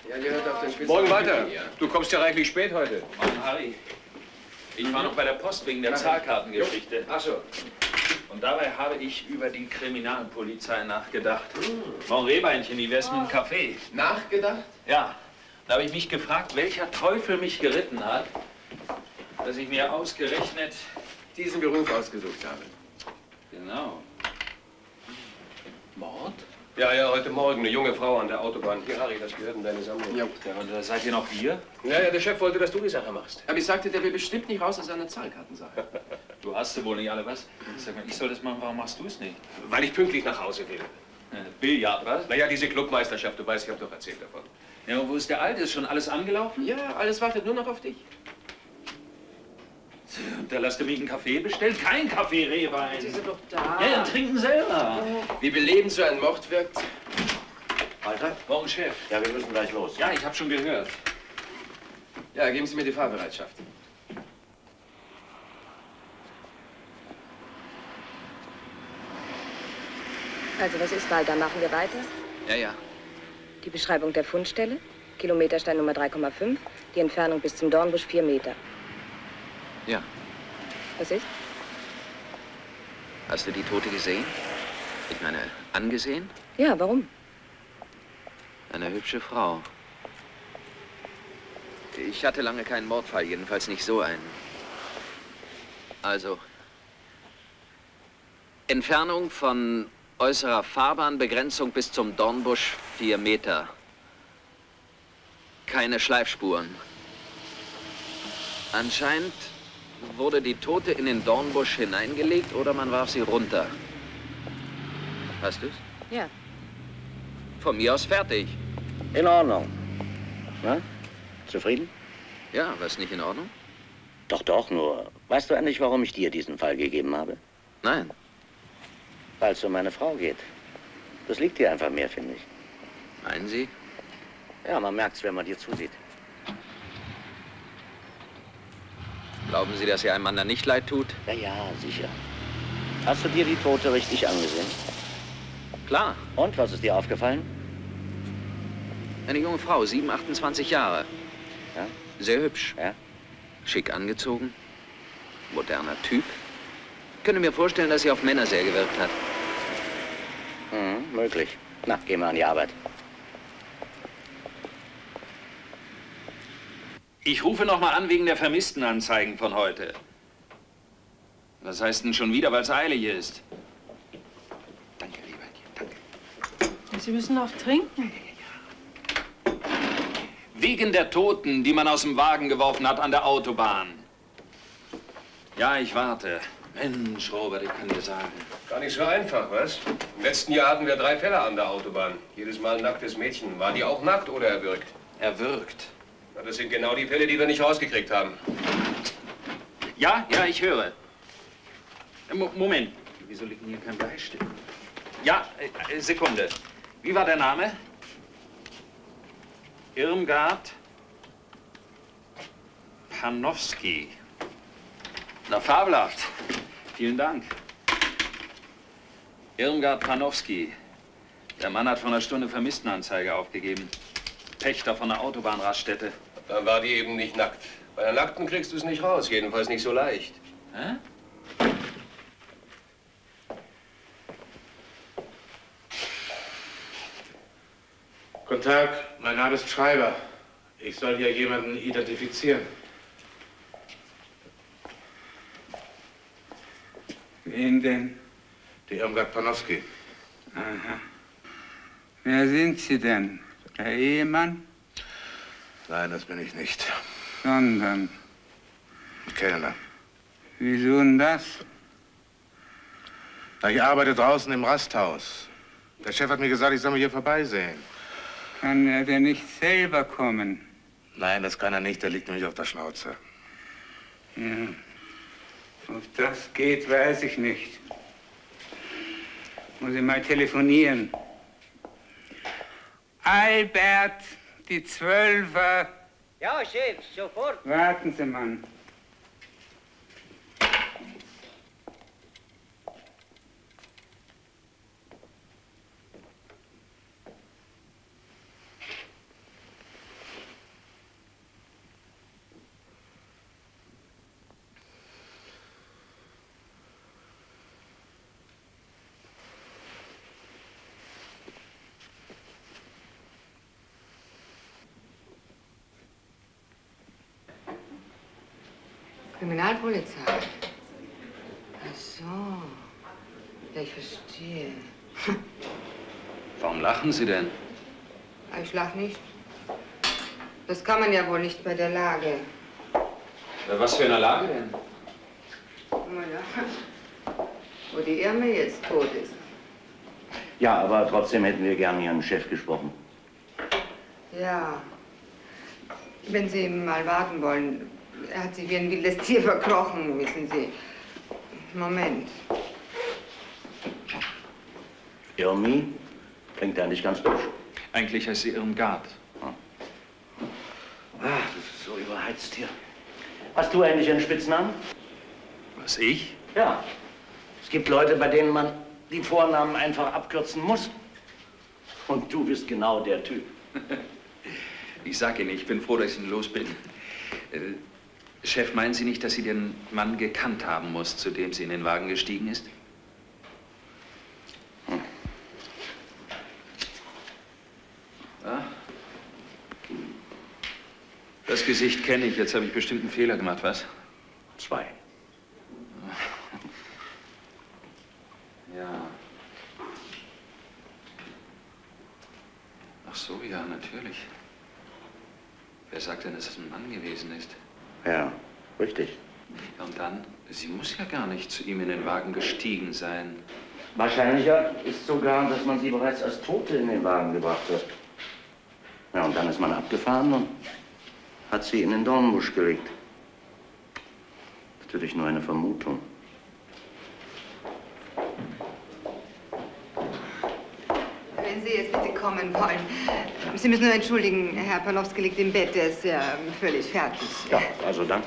Ja, ihr hört auf den Spitz. Morgen weiter. Du kommst ja reichlich spät heute. Morgen, Harry. Ich war noch bei der Post wegen der Zahlkartengeschichte. Ach so. Und dabei habe ich über die Kriminalpolizei nachgedacht. Morgen Rehbeinchen, wie wär's mit dem Kaffee? Nachgedacht? Ja. Da habe ich mich gefragt, welcher Teufel mich geritten hat, dass ich mir ausgerechnet diesen Beruf ausgesucht habe. Genau. Mord? Ja, heute Morgen. Eine junge Frau an der Autobahn. Hier, Harry, das gehört in deine Sammlung. Ja. Und da seid ihr noch hier? Ja, der Chef wollte, dass du die Sache machst. Aber ich sagte, der will bestimmt nicht raus aus einer Zahlkartensache. Du hast sie wohl nicht alle, was? Sag mal, ich soll das machen, warum machst du es nicht? Weil ich pünktlich nach Hause will. Billard, was? Naja, diese Clubmeisterschaft, du weißt, ich habe doch erzählt davon. Ja, und wo ist der Alte? Ist schon alles angelaufen? Ja, alles wartet nur noch auf dich. Da lasst ihr mich einen Kaffee bestellen? Kein Kaffee, Rehbein. Sie sind doch da. Ja, dann trinken selber. Wie belebend so ein Mord wirkt. Walter? Morgen, Chef. Ja, wir müssen gleich los. Ja, ich habe schon gehört. Ja, geben Sie mir die Fahrbereitschaft. Also, was ist, Walter? Machen wir weiter? Ja. Die Beschreibung der Fundstelle, Kilometerstein Nummer 3,5, die Entfernung bis zum Dornbusch 4 Meter. Ja. Was ist? Hast du die Tote gesehen? Ich meine, angesehen? Ja, warum? Eine hübsche Frau. Ich hatte lange keinen Mordfall, jedenfalls nicht so einen. Also, Entfernung von äußerer Fahrbahnbegrenzung bis zum Dornbusch 4 Meter. Keine Schleifspuren. Anscheinend wurde die Tote in den Dornbusch hineingelegt oder man warf sie runter. Hast du's? Ja. Von mir aus fertig. In Ordnung. Na? Zufrieden? Ja, was nicht in Ordnung? Doch, nur. Weißt du eigentlich, warum ich dir diesen Fall gegeben habe? Nein. Weil es um meine Frau geht. Das liegt dir einfach mehr, finde ich. Meinen Sie? Ja, man merkt's, wenn man dir zusieht. Glauben Sie, dass ihr einem Mann dann nicht leid tut? Ja, sicher. Hast du dir die Tote richtig angesehen? Klar. Und, was ist dir aufgefallen? Eine junge Frau, 28 Jahre. Ja? Sehr hübsch. Ja? Schick angezogen. Moderner Typ. Ich könnte mir vorstellen, dass sie auf Männer sehr gewirkt hat. Möglich. Na, gehen wir an die Arbeit. Ich rufe noch mal an wegen der Vermisstenanzeigen von heute. Was heißt denn schon wieder, weil es eilig ist? Danke, Rehbeinchen, danke. Sie müssen auch trinken. Wegen der Toten, die man aus dem Wagen geworfen hat an der Autobahn. Ja, ich warte. Mensch, Robert, ich kann dir sagen. Gar nicht so einfach, was? Im letzten Jahr hatten wir 3 Fälle an der Autobahn. Jedes Mal ein nacktes Mädchen. War die auch nackt oder erwürgt? Erwürgt. Na, das sind genau die Fälle, die wir nicht rausgekriegt haben. Ja, ich höre. Moment. Wieso liegt denn hier kein Bleistift? Ja, Sekunde. Wie war der Name? Irmgard Panowski. Na, fabelhaft. Vielen Dank. Irmgard Panowski. Der Mann hat vor einer Stunde Vermisstenanzeige aufgegeben. Pächter von der Autobahnraststätte. Dann war die eben nicht nackt. Bei der Nackten kriegst du es nicht raus, jedenfalls nicht so leicht. Hä? Guten Tag, mein Name ist Schreiber. Ich soll hier jemanden identifizieren. Wen denn? Die Irmgard Panowski. Aha. Wer sind Sie denn? Der Ehemann? Nein, das bin ich nicht. Sondern? Kellner. Wieso denn das? Na, ich arbeite draußen im Rasthaus. Der Chef hat mir gesagt, ich soll mal hier vorbeisehen. Kann er denn nicht selber kommen? Nein, das kann er nicht. Der liegt nämlich auf der Schnauze. Ja. Ob das geht, weiß ich nicht. Muss ich mal telefonieren. Albert, die 12er. Ja, Chef, sofort. Warten Sie, Mann. Kriminalpolizei. Ach so. Ja, ich verstehe. Warum lachen Sie denn? Ich lach nicht. Das kann man ja wohl nicht bei der Lage. Was für eine Lage denn? Na ja. Wo die Irme jetzt tot ist. Ja, aber trotzdem hätten wir gern Ihren Chef gesprochen. Ja. Wenn Sie mal warten wollen. Er hat sich wie ein wildes Tier verkrochen, wissen Sie. Moment. Irmi klingt ja nicht ganz durch. Eigentlich heißt sie Irmgard. Ah, das ist so überheizt hier. Hast du eigentlich einen Spitznamen? Was, ich? Ja. Es gibt Leute, bei denen man die Vornamen einfach abkürzen muss. Und du bist genau der Typ. Ich sag Ihnen, ich bin froh, dass ich ihn los bin. Chef, meinen Sie nicht, dass sie den Mann gekannt haben muss, zu dem sie in den Wagen gestiegen ist? Hm. Ah. Das Gesicht kenne ich. Jetzt habe ich bestimmt einen Fehler gemacht, was? 2. Ja. Ach so, ja, natürlich. Wer sagt denn, dass es ein Mann gewesen ist? Ja, richtig. Ja, und dann? Sie muss ja gar nicht zu ihm in den Wagen gestiegen sein. Wahrscheinlicher ist sogar, dass man sie bereits als Tote in den Wagen gebracht hat. Ja, und dann ist man abgefahren und hat sie in den Dornbusch gelegt. Natürlich nur eine Vermutung. Wenn Sie jetzt bitte kommen wollen. Sie müssen nur entschuldigen, Herr Panowski liegt im Bett, der ist ja völlig fertig. Ja, also dann.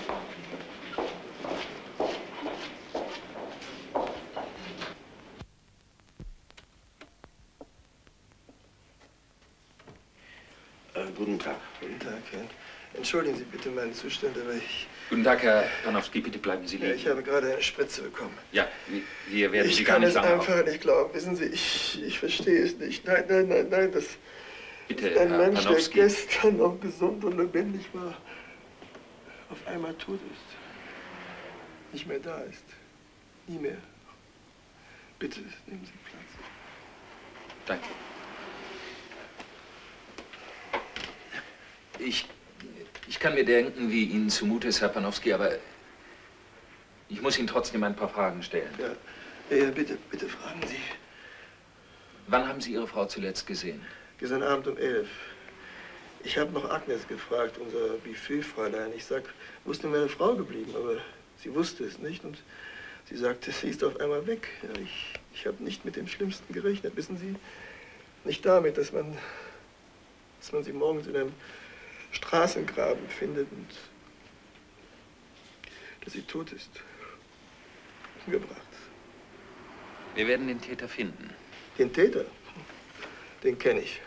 Guten Tag. Guten Tag, Herr. Entschuldigen Sie bitte meinen Zustand, aber ich... Guten Tag, Herr Panowski, bitte bleiben Sie liegen. Ja, ich habe gerade eine Spritze bekommen. Ja, wir werden Sie gar nicht lange Ich kann es einfach nicht glauben. Wissen Sie, ich verstehe es nicht. Nein, das bitte, ist ein Herr Mensch, Panowski. der gestern noch gesund und lebendig war, auf einmal tot ist. Nicht mehr da ist. Nie mehr. Bitte, nehmen Sie Platz. Danke. Ich kann mir denken, wie Ihnen zumute ist, Herr Panowski, aber ich muss Ihnen trotzdem ein paar Fragen stellen. Ja, bitte fragen Sie. Wann haben Sie Ihre Frau zuletzt gesehen? Gestern Abend um 11. Ich habe noch Agnes gefragt, unser Buffetfräulein. Ich sag, wo ist denn meine Frau geblieben? Aber sie wusste es nicht und sie sagte, sie ist auf einmal weg. Ja, ich habe nicht mit dem Schlimmsten gerechnet, wissen Sie? Nicht damit, dass man sie morgens in einem Straßengraben findet und dass sie tot ist. Umgebracht. Wir werden den Täter finden. Den Täter? Den kenne ich.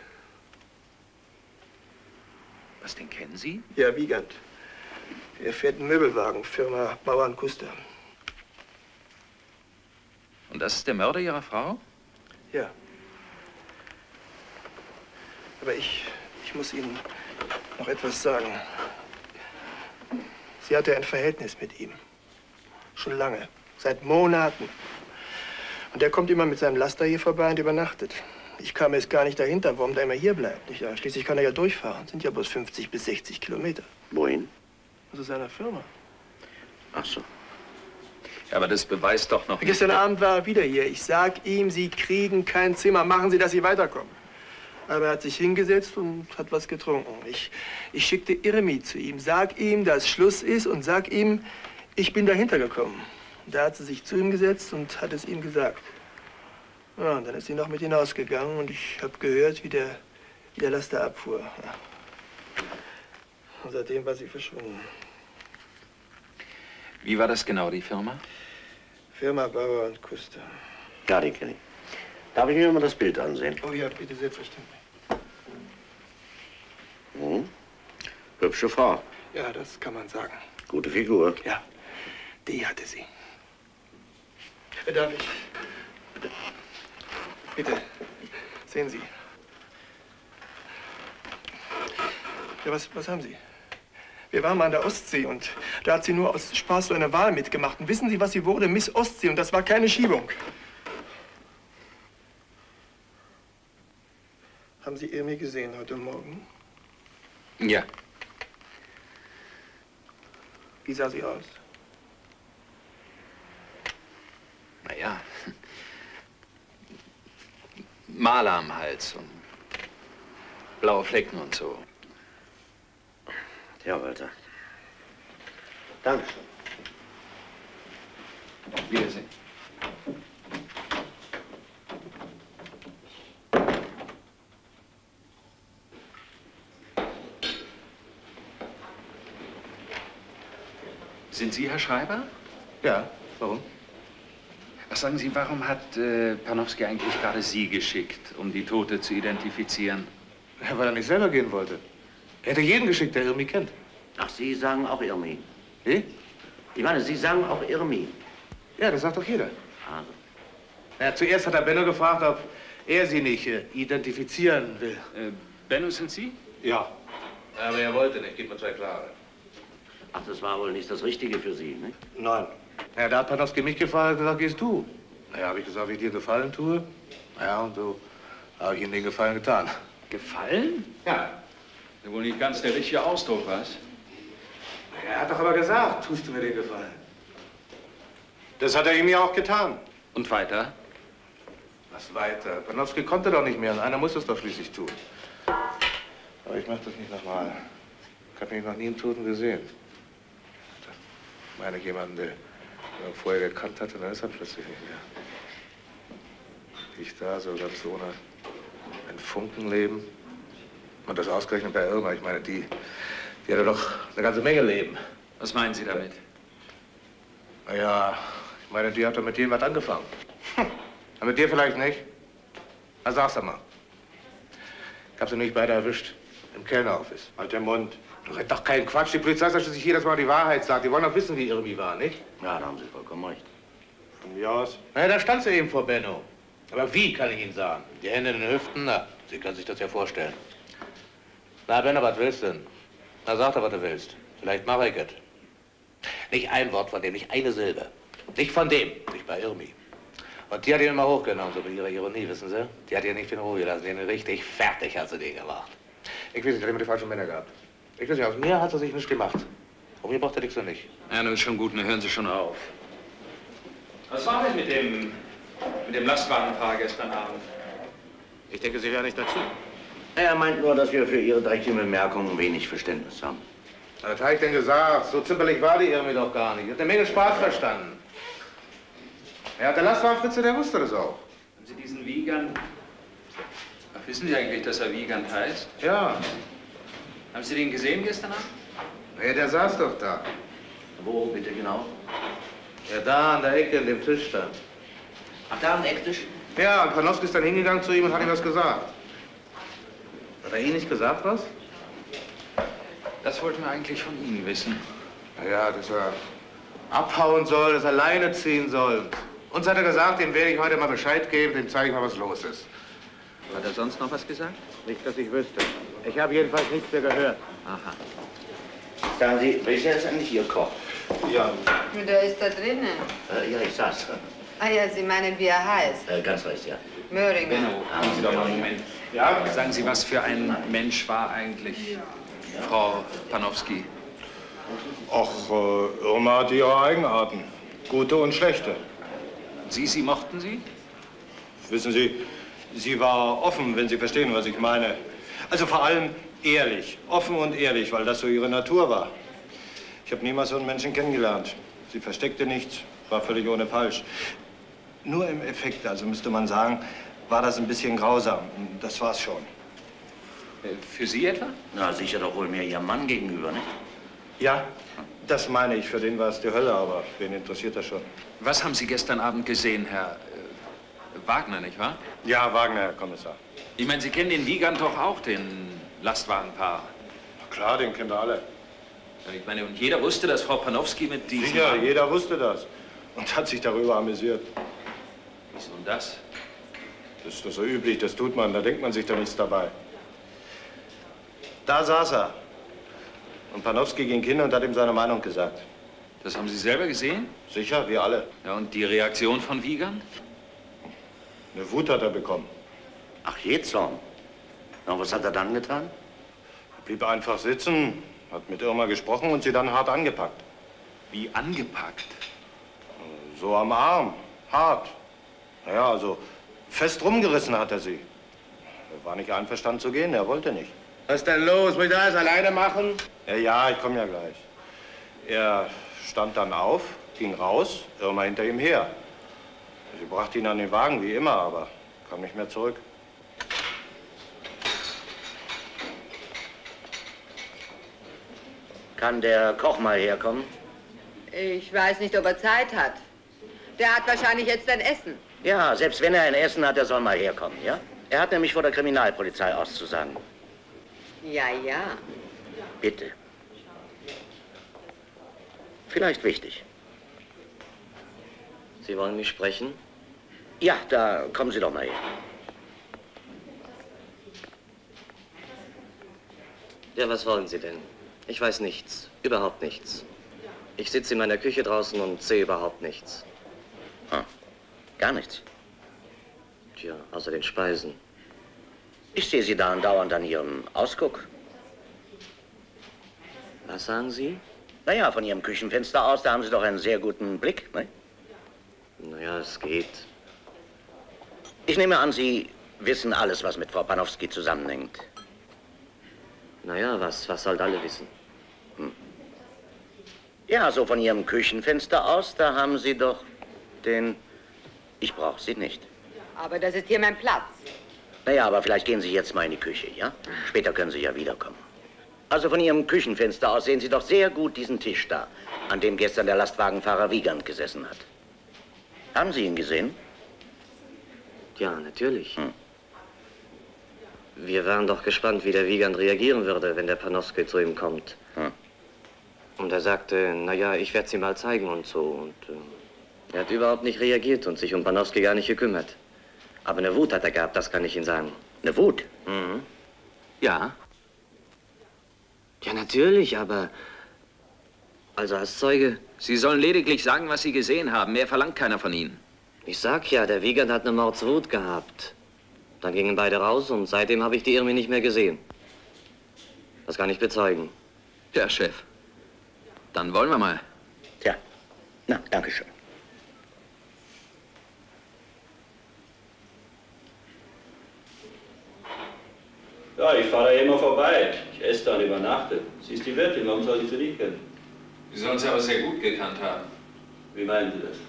Was, den kennen Sie? Ja, Wiegand. Er fährt einen Möbelwagen, Firma Bauer & Kuster. Und das ist der Mörder Ihrer Frau? Ja. Aber ich muss Ihnen noch etwas sagen. Sie hatte ein Verhältnis mit ihm. Schon lange. Seit Monaten. Und er kommt immer mit seinem Laster hier vorbei und übernachtet. Ich kam jetzt gar nicht dahinter, warum der immer hier bleibt. Nicht? Ja, schließlich kann er ja durchfahren. Sind ja bloß 50 bis 60 Kilometer. Wohin? Also seiner Firma. Ach so. Ja, aber das beweist doch noch nicht. Gestern Abend war er wieder hier. Ich sag ihm, Sie kriegen kein Zimmer. Machen Sie, dass Sie weiterkommen. Aber er hat sich hingesetzt und hat was getrunken. Ich schickte Irmi zu ihm. Sag ihm, dass Schluss ist und sag ihm, ich bin dahinter gekommen. Da hat sie sich zu ihm gesetzt und hat es ihm gesagt. Ja, und dann ist sie noch mit hinausgegangen und ich habe gehört, wie der Laster abfuhr. Ja. Und seitdem war sie verschwunden. Wie war das genau, die Firma? Firma Bauer & Kuster. Ja, die kenne ich. Darf ich mir mal das Bild ansehen? Oh ja, bitte, selbstverständlich. Hm. Hübsche Frau. Ja, das kann man sagen. Gute Figur. Ja, die hatte sie. Darf ich? Bitte. Sehen Sie. Ja, was haben Sie? Wir waren mal an der Ostsee und da hat sie nur aus Spaß so eine Wahl mitgemacht. Und wissen Sie, was sie wurde? Miss Ostsee. Und das war keine Schiebung. Haben Sie Irmi gesehen heute Morgen? Ja. Wie sah sie aus? Naja. Maler am Hals und blaue Flecken und so. Ja, Walter. Dankeschön. Wiedersehen. Sind Sie Herr Schreiber? Ja, warum? Ach, sagen Sie, warum hat Panofsky eigentlich gerade Sie geschickt, um die Tote zu identifizieren? Ja, weil er nicht selber gehen wollte. Er hätte jeden geschickt, der Irmi kennt. Ach, Sie sagen auch Irmi. Wie? Ich meine, Sie sagen auch Irmi. Ja, das sagt doch jeder. Also. Ja, zuerst hat er Benno gefragt, ob er sie nicht identifizieren will. Benno, sind Sie? Ja. Aber er wollte nicht, gib mir 2 klare. Ach, das war wohl nicht das Richtige für Sie, ne? Nein. Ja, da hat Panofsky mich gefragt und gesagt, gehst du? Naja, habe ich gesagt, wie ich dir Gefallen tue. Ja, und so habe ich ihm den Gefallen getan. Gefallen? Ja. Das ist wohl nicht ganz der richtige Ausdruck, was? Er hat doch aber gesagt, tust du mir den Gefallen. Das hat er ihm ja auch getan. Und weiter? Was weiter? Panofsky konnte doch nicht mehr und einer muss es doch schließlich tun. Aber ich mach das nicht nochmal. Ich habe mich noch nie einen Toten gesehen. Ich meine, jemanden, der vorher gekannt hatte, dann ist er plötzlich nicht mehr. Ich da, so ganz ohne ein Funkenleben. Und das ausgerechnet bei Irma. Ich meine, die hatte doch eine ganze Menge Leben. Was meinen Sie damit? Naja, ich meine, die hat doch mit dem was angefangen. Aber mit dir vielleicht nicht? Na, sag's doch mal. Ich hab sie nämlich beide erwischt. Im Kellneroffice. Halt den Mund. Red doch keinen Quatsch. Die Polizei sagt, dass ich jedes Mal die Wahrheit sage. Die wollen doch wissen, wie Irmi war, nicht? Ja, da haben Sie vollkommen recht. Von mir aus? Na ja, da stand sie eben vor Benno. Aber wie, kann ich Ihnen sagen? Die Hände in den Hüften? Na, Sie können sich das ja vorstellen. Na, Benno, was willst du denn? Na, sag doch, was du willst. Vielleicht mach ich es. Nicht ein Wort von dem, nicht eine Silbe. Nicht von dem, nicht bei Irmi. Und die hat ihn immer hochgenommen, so mit ihrer Ironie, wissen Sie? Die hat ihn nicht in Ruhe gelassen, den richtig fertig hat sie den gemacht. Ich weiß nicht, der hat immer die falschen Männer gehabt. Ich weiß nicht, aus mir hat er sich nichts gemacht. Um mir braucht er nichts und nicht. Ja, nun ist schon gut, nun hören Sie schon auf. Was war denn mit dem Lastwagenfahrer gestern Abend? Ich denke, Sie hören nicht dazu. Er meint nur, dass wir für Ihre dreckigen Bemerkungen wenig Verständnis haben. Was habe ich denn gesagt? So zimperlich war die Irmi doch gar nicht. Hat eine Menge Spaß verstanden. Ja, der Lastwagenfritze, der wusste das auch. Haben Sie diesen Wiegand... Ach, wissen Sie eigentlich, dass er Wiegand heißt? Ja. Haben Sie den gesehen gestern Abend? Ja, der saß doch da. Wo, bitte genau? Ja, da an der Ecke, in dem Tisch da. Ach, da am Ecktisch? Ja, und Panofsky ist dann hingegangen zu ihm und hat ihm was gesagt. Hat er Ihnen nicht gesagt, was? Das wollten wir eigentlich von Ihnen wissen. Na ja, dass er abhauen soll, dass er Leine ziehen soll. Uns hat er gesagt, dem werde ich heute mal Bescheid geben, dem zeige ich mal, was los ist. Hat er sonst noch was gesagt? Nicht, dass ich wüsste. Ich habe jedenfalls nichts mehr gehört. Aha. Sagen Sie, welcher ist eigentlich Ihr Koch? Ja. Der ist da drinnen. Ja, ich saß. Ah ja, Sie meinen, wie er heißt? Ganz recht, ja. Möhringer. Benno, haben Sie doch mal einen Moment. Ja? Sagen Sie, was für ein Mensch war eigentlich Frau Panofsky? Ach, Irma hat ihre Eigenarten. Gute und schlechte. Sie mochten sie? Wissen Sie, sie war offen, wenn Sie verstehen, was ich meine. Also vor allem ehrlich. Offen und ehrlich, weil das so ihre Natur war. Ich habe niemals so einen Menschen kennengelernt. Sie versteckte nichts, war völlig ohne Falsch. Nur im Effekt, also müsste man sagen, war das ein bisschen grausam. Das war's schon. Für Sie etwa? Na, sicher doch wohl mehr Ihrem Mann gegenüber, nicht? Ja, das meine ich. Für den war es die Hölle, aber wen interessiert das schon? Was haben Sie gestern Abend gesehen, Herr Wagner, nicht wahr? Ja, Wagner, Herr Kommissar. Ich meine, Sie kennen den Wiegand doch auch, den Lastwagenfahrer. Na klar, den kennen wir alle. Ich meine, und jeder wusste, dass Frau Panofsky mit diesem... Sicher, jeder wusste das. Und hat sich darüber amüsiert. Wieso denn das? Das ist doch so üblich, das tut man, da denkt man sich doch nichts dabei. Da saß er. Und Panowski ging hin und hat ihm seine Meinung gesagt. Das haben Sie selber gesehen? Sicher, wir alle. Ja, und die Reaktion von Wiegand? Eine Wut hat er bekommen. Ach, Jähzorn. Und was hat er dann getan? Er blieb einfach sitzen, hat mit Irma gesprochen und sie dann hart angepackt. Wie angepackt? So am Arm, hart. Naja, also fest rumgerissen hat er sie. Er war nicht einverstanden zu gehen, er wollte nicht. Was ist denn los? Will ich das alles alleine machen? Ja, ich komme ja gleich. Er stand dann auf, ging raus, Irma hinter ihm her. Sie brachte ihn an den Wagen, wie immer, aber kam nicht mehr zurück. Kann der Koch mal herkommen? Ich weiß nicht, ob er Zeit hat. Der hat wahrscheinlich jetzt ein Essen. Ja, selbst wenn er ein Essen hat, er soll mal herkommen, ja? Er hat nämlich vor der Kriminalpolizei auszusagen. Ja, ja. Bitte. Vielleicht wichtig. Sie wollen mich sprechen? Ja, da kommen Sie doch mal her. Ja, was wollen Sie denn? Ich weiß nichts. Überhaupt nichts. Ich sitze in meiner Küche draußen und sehe überhaupt nichts. Ah, gar nichts? Tja, außer den Speisen. Ich sehe Sie da andauernd an Ihrem Ausguck. Was sagen Sie? Naja, von Ihrem Küchenfenster aus, da haben Sie doch einen sehr guten Blick, ne? Naja, es geht. Ich nehme an, Sie wissen alles, was mit Frau Panowski zusammenhängt. Naja, was soll alle wissen? Ja, so von Ihrem Küchenfenster aus, da haben Sie doch den... Ich brauche Sie nicht. Aber das ist hier mein Platz. Naja, aber vielleicht gehen Sie jetzt mal in die Küche, ja? Später können Sie ja wiederkommen. Also von Ihrem Küchenfenster aus sehen Sie doch sehr gut diesen Tisch da, an dem gestern der Lastwagenfahrer Wiegand gesessen hat. Haben Sie ihn gesehen? Ja, natürlich. Wir waren doch gespannt, wie der Wiegand reagieren würde, wenn der Panowski zu ihm kommt. Und er sagte, naja, ich werde sie mal zeigen und so. Und er hat überhaupt nicht reagiert und sich um Panowski gar nicht gekümmert. Aber eine Wut hat er gehabt, das kann ich Ihnen sagen. Eine Wut? Mhm. Ja. Ja, natürlich, aber... Also als Zeuge... Sie sollen lediglich sagen, was Sie gesehen haben. Mehr verlangt keiner von Ihnen. Ich sag ja, der Wiegand hat eine Mordswut gehabt. Dann gingen beide raus und seitdem habe ich die Irmi nicht mehr gesehen. Das kann ich bezeugen. Ja, Chef. Dann wollen wir mal. Tja, na, danke schön. Ja, ich fahre da immer vorbei. Ich esse da und übernachte. Sie ist die Wirtin, warum soll ich sie nicht kennen? Sie sollen sie aber sehr gut gekannt haben. Wie meinen Sie das?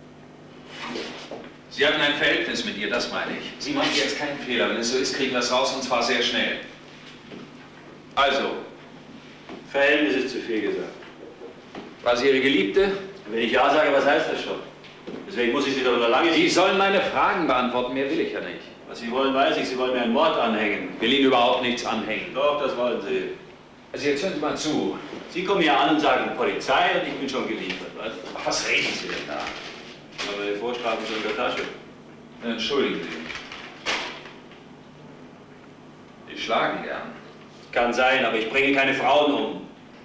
Sie hatten ein Verhältnis mit ihr, das meine ich. Sie machen jetzt keinen Fehler. Wenn es so ist, kriegen wir es raus und zwar sehr schnell. Also. Verhältnis ist zu viel gesagt. War sie Ihre Geliebte? Wenn ich ja sage, was heißt das schon? Deswegen muss ich Sie doch noch lange... Sie sollen meine Fragen beantworten, mehr will ich ja nicht. Was Sie wollen, weiß ich. Sie wollen mir einen Mord anhängen. Will Ihnen überhaupt nichts anhängen. Doch, das wollen Sie. Also jetzt hören Sie mal zu. Sie kommen hier an und sagen Polizei und ich bin schon geliefert, was? Ach, was reden Sie denn da? Aber die Vorstrafen sind in der Tasche. Entschuldigen Sie. Sie schlagen gern. Kann sein, aber ich bringe keine Frauen um.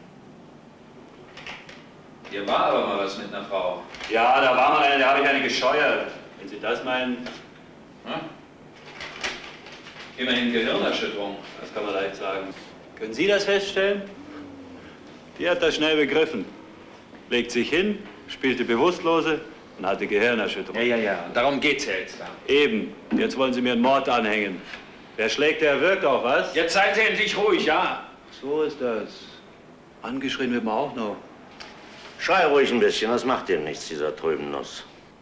Hier war aber mal was mit einer Frau. Ja, da war mal eine, da habe ich eine gescheuert. Wenn Sie das meinen... Hm? Immerhin Gehirnerschütterung. Das kann man leicht sagen. Können Sie das feststellen? Die hat das schnell begriffen. Legt sich hin, spielte Bewusstlose und hatte Gehirnerschütterung. Ja. Darum geht's ja jetzt da. Eben. Jetzt wollen Sie mir einen Mord anhängen. Wer schlägt, der wirkt auch, was? Jetzt seien Sie endlich ruhig, ja? So ist das. Angeschrien wird man auch noch. Schrei ruhig ein bisschen, das macht dir nichts, dieser Tröbennuss.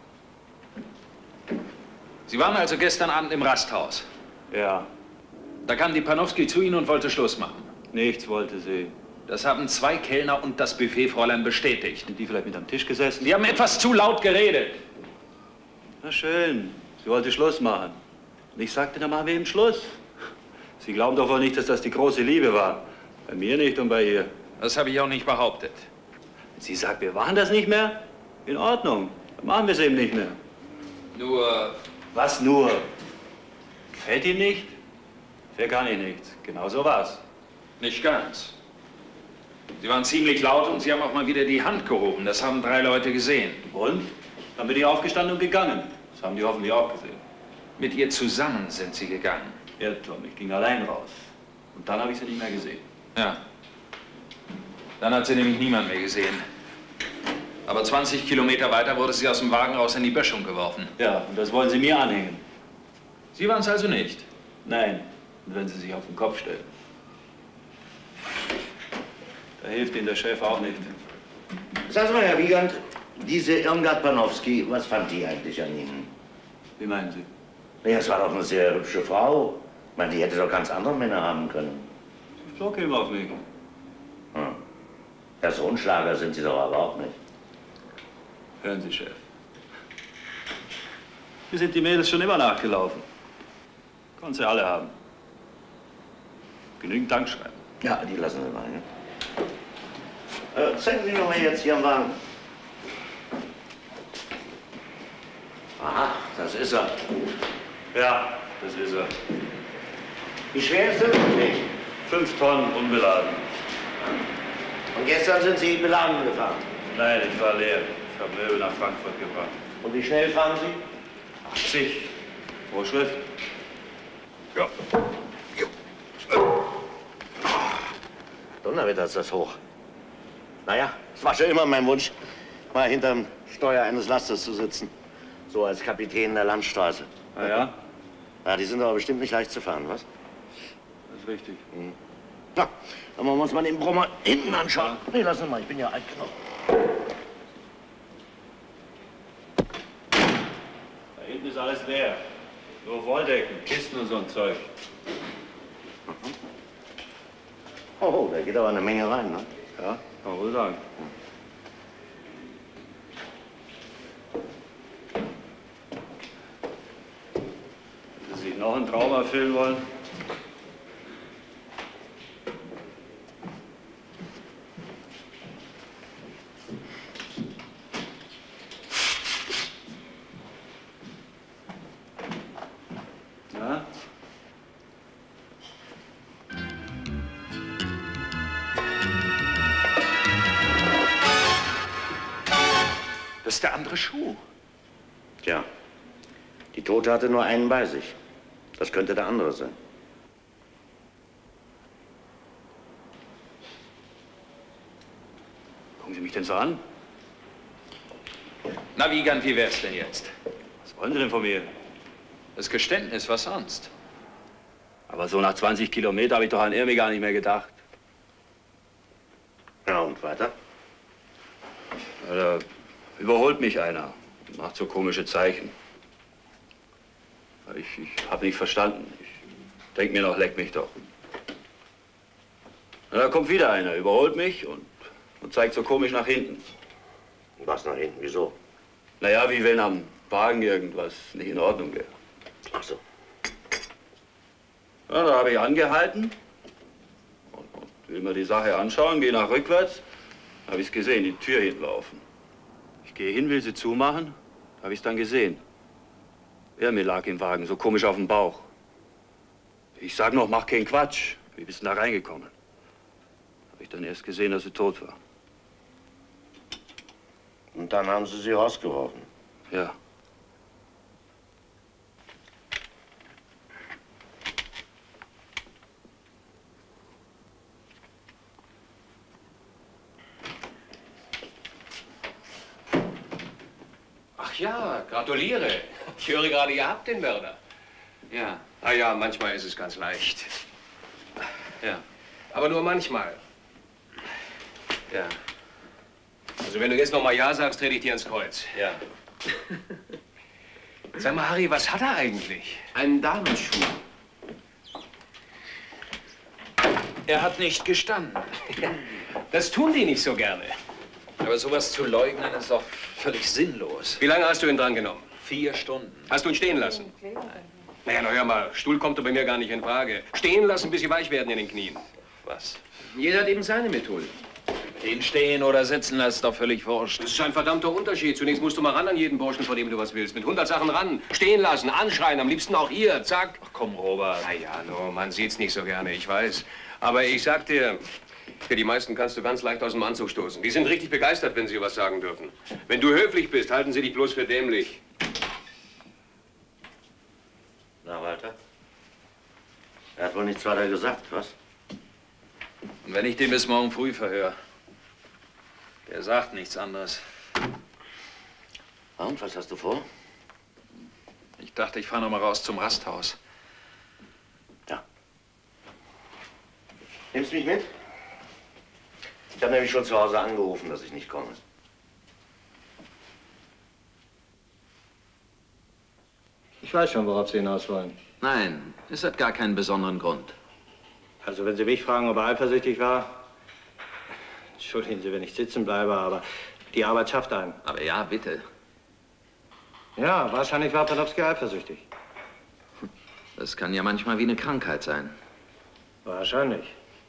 Sie waren also gestern Abend im Rasthaus? Ja. Da kam die Panowski zu Ihnen und wollte Schluss machen? Nichts wollte sie. Das haben 2 Kellner und das Buffetfräulein bestätigt. Sind die vielleicht mit am Tisch gesessen? Die haben etwas zu laut geredet. Na schön. Sie wollte Schluss machen. Und ich sagte, dann machen wir eben Schluss. Sie glauben doch wohl nicht, dass das die große Liebe war. Bei mir nicht und bei ihr. Das habe ich auch nicht behauptet. Sie sagt, wir waren das nicht mehr? In Ordnung. Dann machen wir es eben nicht mehr. Nur... Was nur? Gefällt Ihnen nicht? Für gar nichts. Genau so war's. Nicht ganz. Sie waren ziemlich laut und Sie haben auch mal wieder die Hand gehoben. Das haben 3 Leute gesehen. Und? Dann bin ich aufgestanden und gegangen. Das haben die hoffentlich auch gesehen. Mit ihr zusammen sind Sie gegangen? Ja, Tom, ich ging allein raus. Und dann habe ich sie nicht mehr gesehen. Ja. Dann hat sie nämlich niemand mehr gesehen. Aber 20 Kilometer weiter wurde sie aus dem Wagen raus in die Böschung geworfen. Ja, und das wollen Sie mir anhängen. Sie waren es also nicht? Nein, und wenn Sie sich auf den Kopf stellen. Da hilft Ihnen der Chef auch nicht. Sagen Sie mal, Herr Wiegand, diese Irmgard Panowski, was fand die eigentlich an Ihnen? Wie meinen Sie? Ja, es war doch eine sehr hübsche Frau. Ich meine, die hätte doch ganz andere Männer haben können. So käme auf mich. Hm. Personenschlager sind Sie doch aber auch nicht. Hören Sie, Chef. Wir sind die Mädels schon immer nachgelaufen. Konnten sie alle haben. Genügend Dankschreiben. Ja, die lassen wir mal, ne? Zeigen Sie noch mal jetzt hier am Wagen. Aha, das ist er. Ja, das ist er. Wie schwer ist er? Nee. 5 Tonnen unbeladen. Und gestern sind Sie beladen gefahren? Nein, ich war leer. Ich habe Möbel nach Frankfurt gebracht. Und wie schnell fahren Sie? 80. Vorschrift? Ja. Donnerwetter ist das hoch. Naja, es war schon immer mein Wunsch, mal hinterm Steuer eines Lasters zu sitzen. So als Kapitän der Landstraße. Ah ja? Ja, die sind aber bestimmt nicht leicht zu fahren, was? Das ist richtig. Mhm. Ja, dann wollen wir uns mal den Brummer hinten anschauen. Nee, lass ihn mal, ich bin ja alt genug. Da hinten ist alles leer. Nur Wolldecken, Kisten und so ein Zeug. Oh, da geht aber eine Menge rein, ne? Ja, kann man wohl sagen. Wenn Sie sich noch einen Traum erfüllen wollen? Ja? Das ist der andere Schuh. Tja, die Tote hatte nur einen bei sich. Das könnte der andere sein. Gucken Sie mich denn so an? Na, Wiegand, wie wär's denn jetzt? Was wollen Sie denn von mir? Das Geständnis, was sonst? Aber so nach 20 Kilometern habe ich doch an Irmi gar nicht mehr gedacht. Ja, und weiter? Ja, da überholt mich einer. Macht so komische Zeichen. Ich habe nicht verstanden. Ich denke mir noch, leck mich doch. Na, da kommt wieder einer, überholt mich und zeigt so komisch nach hinten. Was nach hinten? Wieso? Naja, wie wenn am Wagen irgendwas nicht in Ordnung wäre. Ach so. Ja, da habe ich angehalten und will mir die Sache anschauen, gehe nach rückwärts. Habe ich es gesehen, die Tür hinten laufen. Ich gehe hin, will sie zumachen, habe ich es dann gesehen. Mir lag im Wagen, so komisch auf dem Bauch. Ich sag noch, mach keinen Quatsch. Wie bist du da reingekommen? Habe ich dann erst gesehen, dass sie tot war. Und dann haben Sie sie rausgeworfen? Ja. Ach ja, gratuliere. Ich höre gerade, ihr habt den Mörder. Ja. Ah ja, manchmal ist es ganz leicht. Ja. Aber nur manchmal. Ja. Also wenn du jetzt noch mal Ja sagst, trete ich dir ins Kreuz. Ja. Sag mal, Harry, was hat er eigentlich? Einen Damenschuh. Er hat nicht gestanden. Das tun die nicht so gerne. Aber sowas zu leugnen ist doch völlig sinnlos. Wie lange hast du ihn drangenommen? 4 Stunden. Hast du ihn stehen lassen? Naja, na hör mal, Stuhl kommt doch bei mir gar nicht in Frage. Stehen lassen, bis sie weich werden in den Knien. Was? Jeder hat eben seine Methode. Den stehen oder sitzen, das ist doch völlig wurscht. Das ist ein verdammter Unterschied. Zunächst musst du mal ran an jeden Burschen, vor dem du was willst. Mit 100 Sachen ran. Stehen lassen, anschreien, am liebsten auch hier. Zack. Ach komm, Robert. Na ja, no, man sieht's nicht so gerne, ich weiß. Aber ich sag dir, Ja, die meisten kannst du ganz leicht aus dem Anzug stoßen. Die sind richtig begeistert, wenn sie was sagen dürfen. Wenn du höflich bist, halten sie dich bloß für dämlich. Na, Walter? Er hat wohl nichts weiter gesagt, was? Und wenn ich den bis morgen früh verhöre? Der sagt nichts anderes. Und was hast du vor? Ich dachte, ich fahre noch mal raus zum Rasthaus. Ja. Nimmst du mich mit? Ich habe nämlich schon zu Hause angerufen, dass ich nicht komme. Ich weiß schon, worauf Sie hinaus wollen. Nein, es hat gar keinen besonderen Grund. Also, wenn Sie mich fragen, ob er eifersüchtig war, entschuldigen Sie, wenn ich sitzen bleibe, aber die Arbeit schafft einen. Aber ja, bitte. Ja, wahrscheinlich war Panofsky eifersüchtig. Das kann ja manchmal wie eine Krankheit sein. Wahrscheinlich.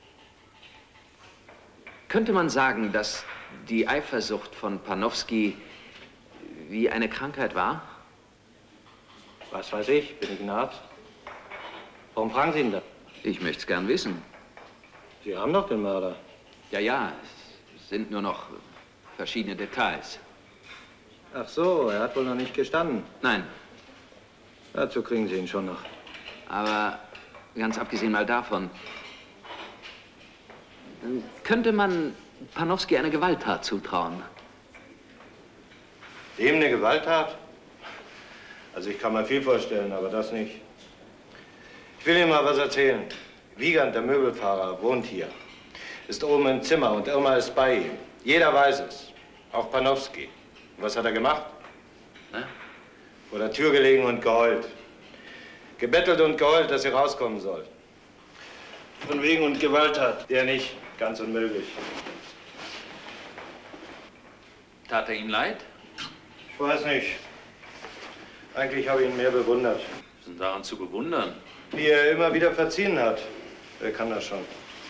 Könnte man sagen, dass die Eifersucht von Panofsky wie eine Krankheit war? Was weiß ich? Bin ich ein Arzt? Warum fragen Sie ihn das? Ich möchte es gern wissen. Sie haben doch den Mörder. Ja, ja, es sind nur noch verschiedene Details. Ach so, er hat wohl noch nicht gestanden. Nein. Dazu kriegen Sie ihn schon noch. Aber ganz abgesehen mal davon, könnte man Panofsky eine Gewalttat zutrauen? Dem eine Gewalttat? Also ich kann mir viel vorstellen, aber das nicht. Ich will Ihnen mal was erzählen. Wiegand, der Möbelfahrer, wohnt hier. Ist oben im Zimmer und Irma ist bei ihm. Jeder weiß es. Auch Panofsky. Und was hat er gemacht? Vor der Tür gelegen und geheult. Gebettelt und geheult, dass sie rauskommen soll. Von wegen und Gewalttat. Der nicht. Ganz unmöglich. Tat er ihm leid? Ich weiß nicht. Eigentlich habe ich ihn mehr bewundert. Was ist denn daran zu bewundern? Wie er immer wieder verziehen hat. Wer kann das schon?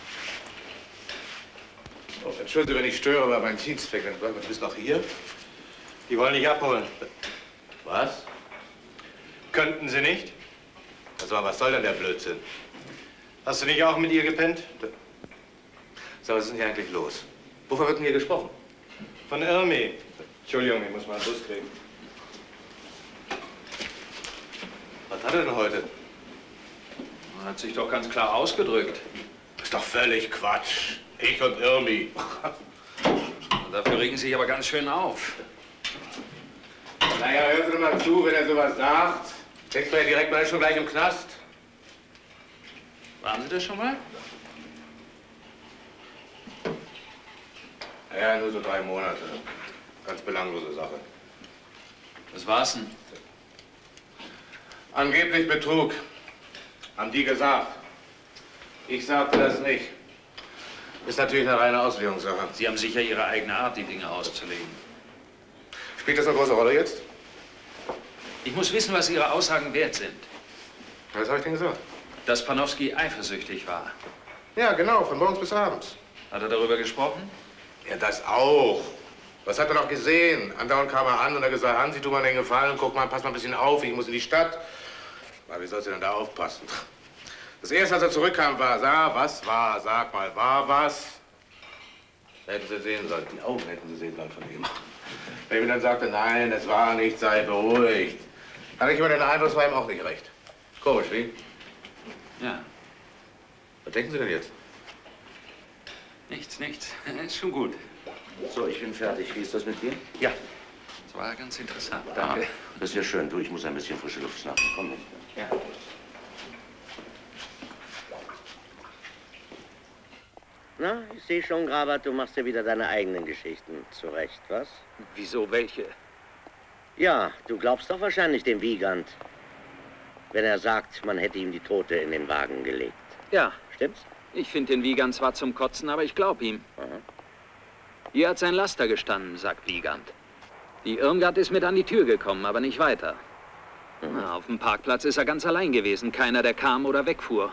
Oh, entschuldige, wenn ich störe, aber mein Dienst fängt an. Du bist noch hier? Die wollen dich abholen. Was? Könnten sie nicht? Also, was soll denn der Blödsinn? Hast du nicht auch mit ihr gepennt? So, was ist denn hier eigentlich los? Wovon wird denn hier gesprochen? Von Irmi. Entschuldigung, ich muss mal einen Bus kriegen. Was hat er denn heute? Er hat sich doch ganz klar ausgedrückt. Ist doch völlig Quatsch. Ich und Irmi. Und dafür regen Sie sich aber ganz schön auf. Naja, hören Sie doch mal zu, wenn er sowas sagt. Denkst du ja direkt, man ist schon gleich im Knast. Waren Sie das schon mal? Ja, nur so 3 Monate. Ganz belanglose Sache. Was war's denn? Angeblich Betrug. Haben die gesagt. Ich sagte das nicht. Ist natürlich eine reine Auslegungssache. Sie haben sicher Ihre eigene Art, die Dinge auszulegen. Spielt das eine große Rolle jetzt? Ich muss wissen, was Ihre Aussagen wert sind. Was habe ich denn gesagt? Dass Panofsky eifersüchtig war. Ja, genau, von morgens bis abends. Hat er darüber gesprochen? Ja, das auch. Was hat er noch gesehen? Andauernd kam er an und hat gesagt, Hansi, tu mal den Gefallen, guck mal, pass mal ein bisschen auf, ich muss in die Stadt. Aber wie sollst du denn da aufpassen? Das erste, als er zurückkam, war, was war, sag mal, war was? Hätten Sie sehen sollen, die Augen hätten Sie sehen sollen von ihm. Wenn ihm dann sagte, nein, es war nicht, sei beruhigt. Hatte ich immer den Eindruck, es war ihm auch nicht recht. Komisch, wie? Ja. Was denken Sie denn jetzt? Nichts, nichts. Ist schon gut. So, ich bin fertig. Wie ist das mit dir? Ja. Das war ganz interessant. Danke. Danke. Das ist ja schön. Du, ich muss ein bisschen frische Luft schnappen. Komm mit. Ja. Na, ich sehe schon, Grabat, du machst dir wieder deine eigenen Geschichten zurecht, was? Wieso, welche? Ja, du glaubst doch wahrscheinlich dem Wiegand, wenn er sagt, man hätte ihm die Tote in den Wagen gelegt. Ja. Stimmt's? Ich finde den Wiegand zwar zum Kotzen, aber ich glaube ihm. Aha. Hier hat sein Laster gestanden, sagt Wiegand. Die Irmgard ist mit an die Tür gekommen, aber nicht weiter. Na, auf dem Parkplatz ist er ganz allein gewesen. Keiner, der kam oder wegfuhr.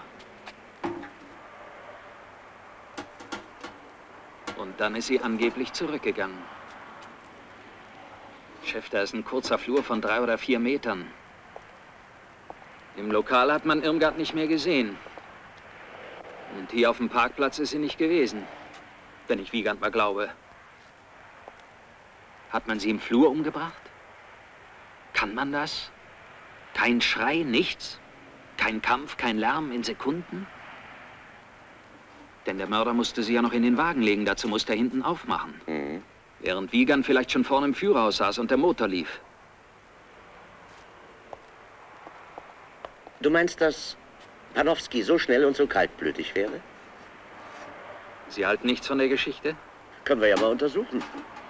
Und dann ist sie angeblich zurückgegangen. Chef, da ist ein kurzer Flur von 3 oder 4 Metern. Im Lokal hat man Irmgard nicht mehr gesehen. Und hier auf dem Parkplatz ist sie nicht gewesen. wenn ich Wiegand mal glaube. Hat man sie im Flur umgebracht? Kann man das? Kein Schrei, nichts? Kein Kampf, kein Lärm in Sekunden? Denn der Mörder musste sie ja noch in den Wagen legen, dazu musste er hinten aufmachen. Während Wiegand vielleicht schon vorne im Führerhaus saß und der Motor lief. Du meinst, dass Panowski so schnell und so kaltblütig wäre? Sie halten nichts von der Geschichte? Können wir ja mal untersuchen.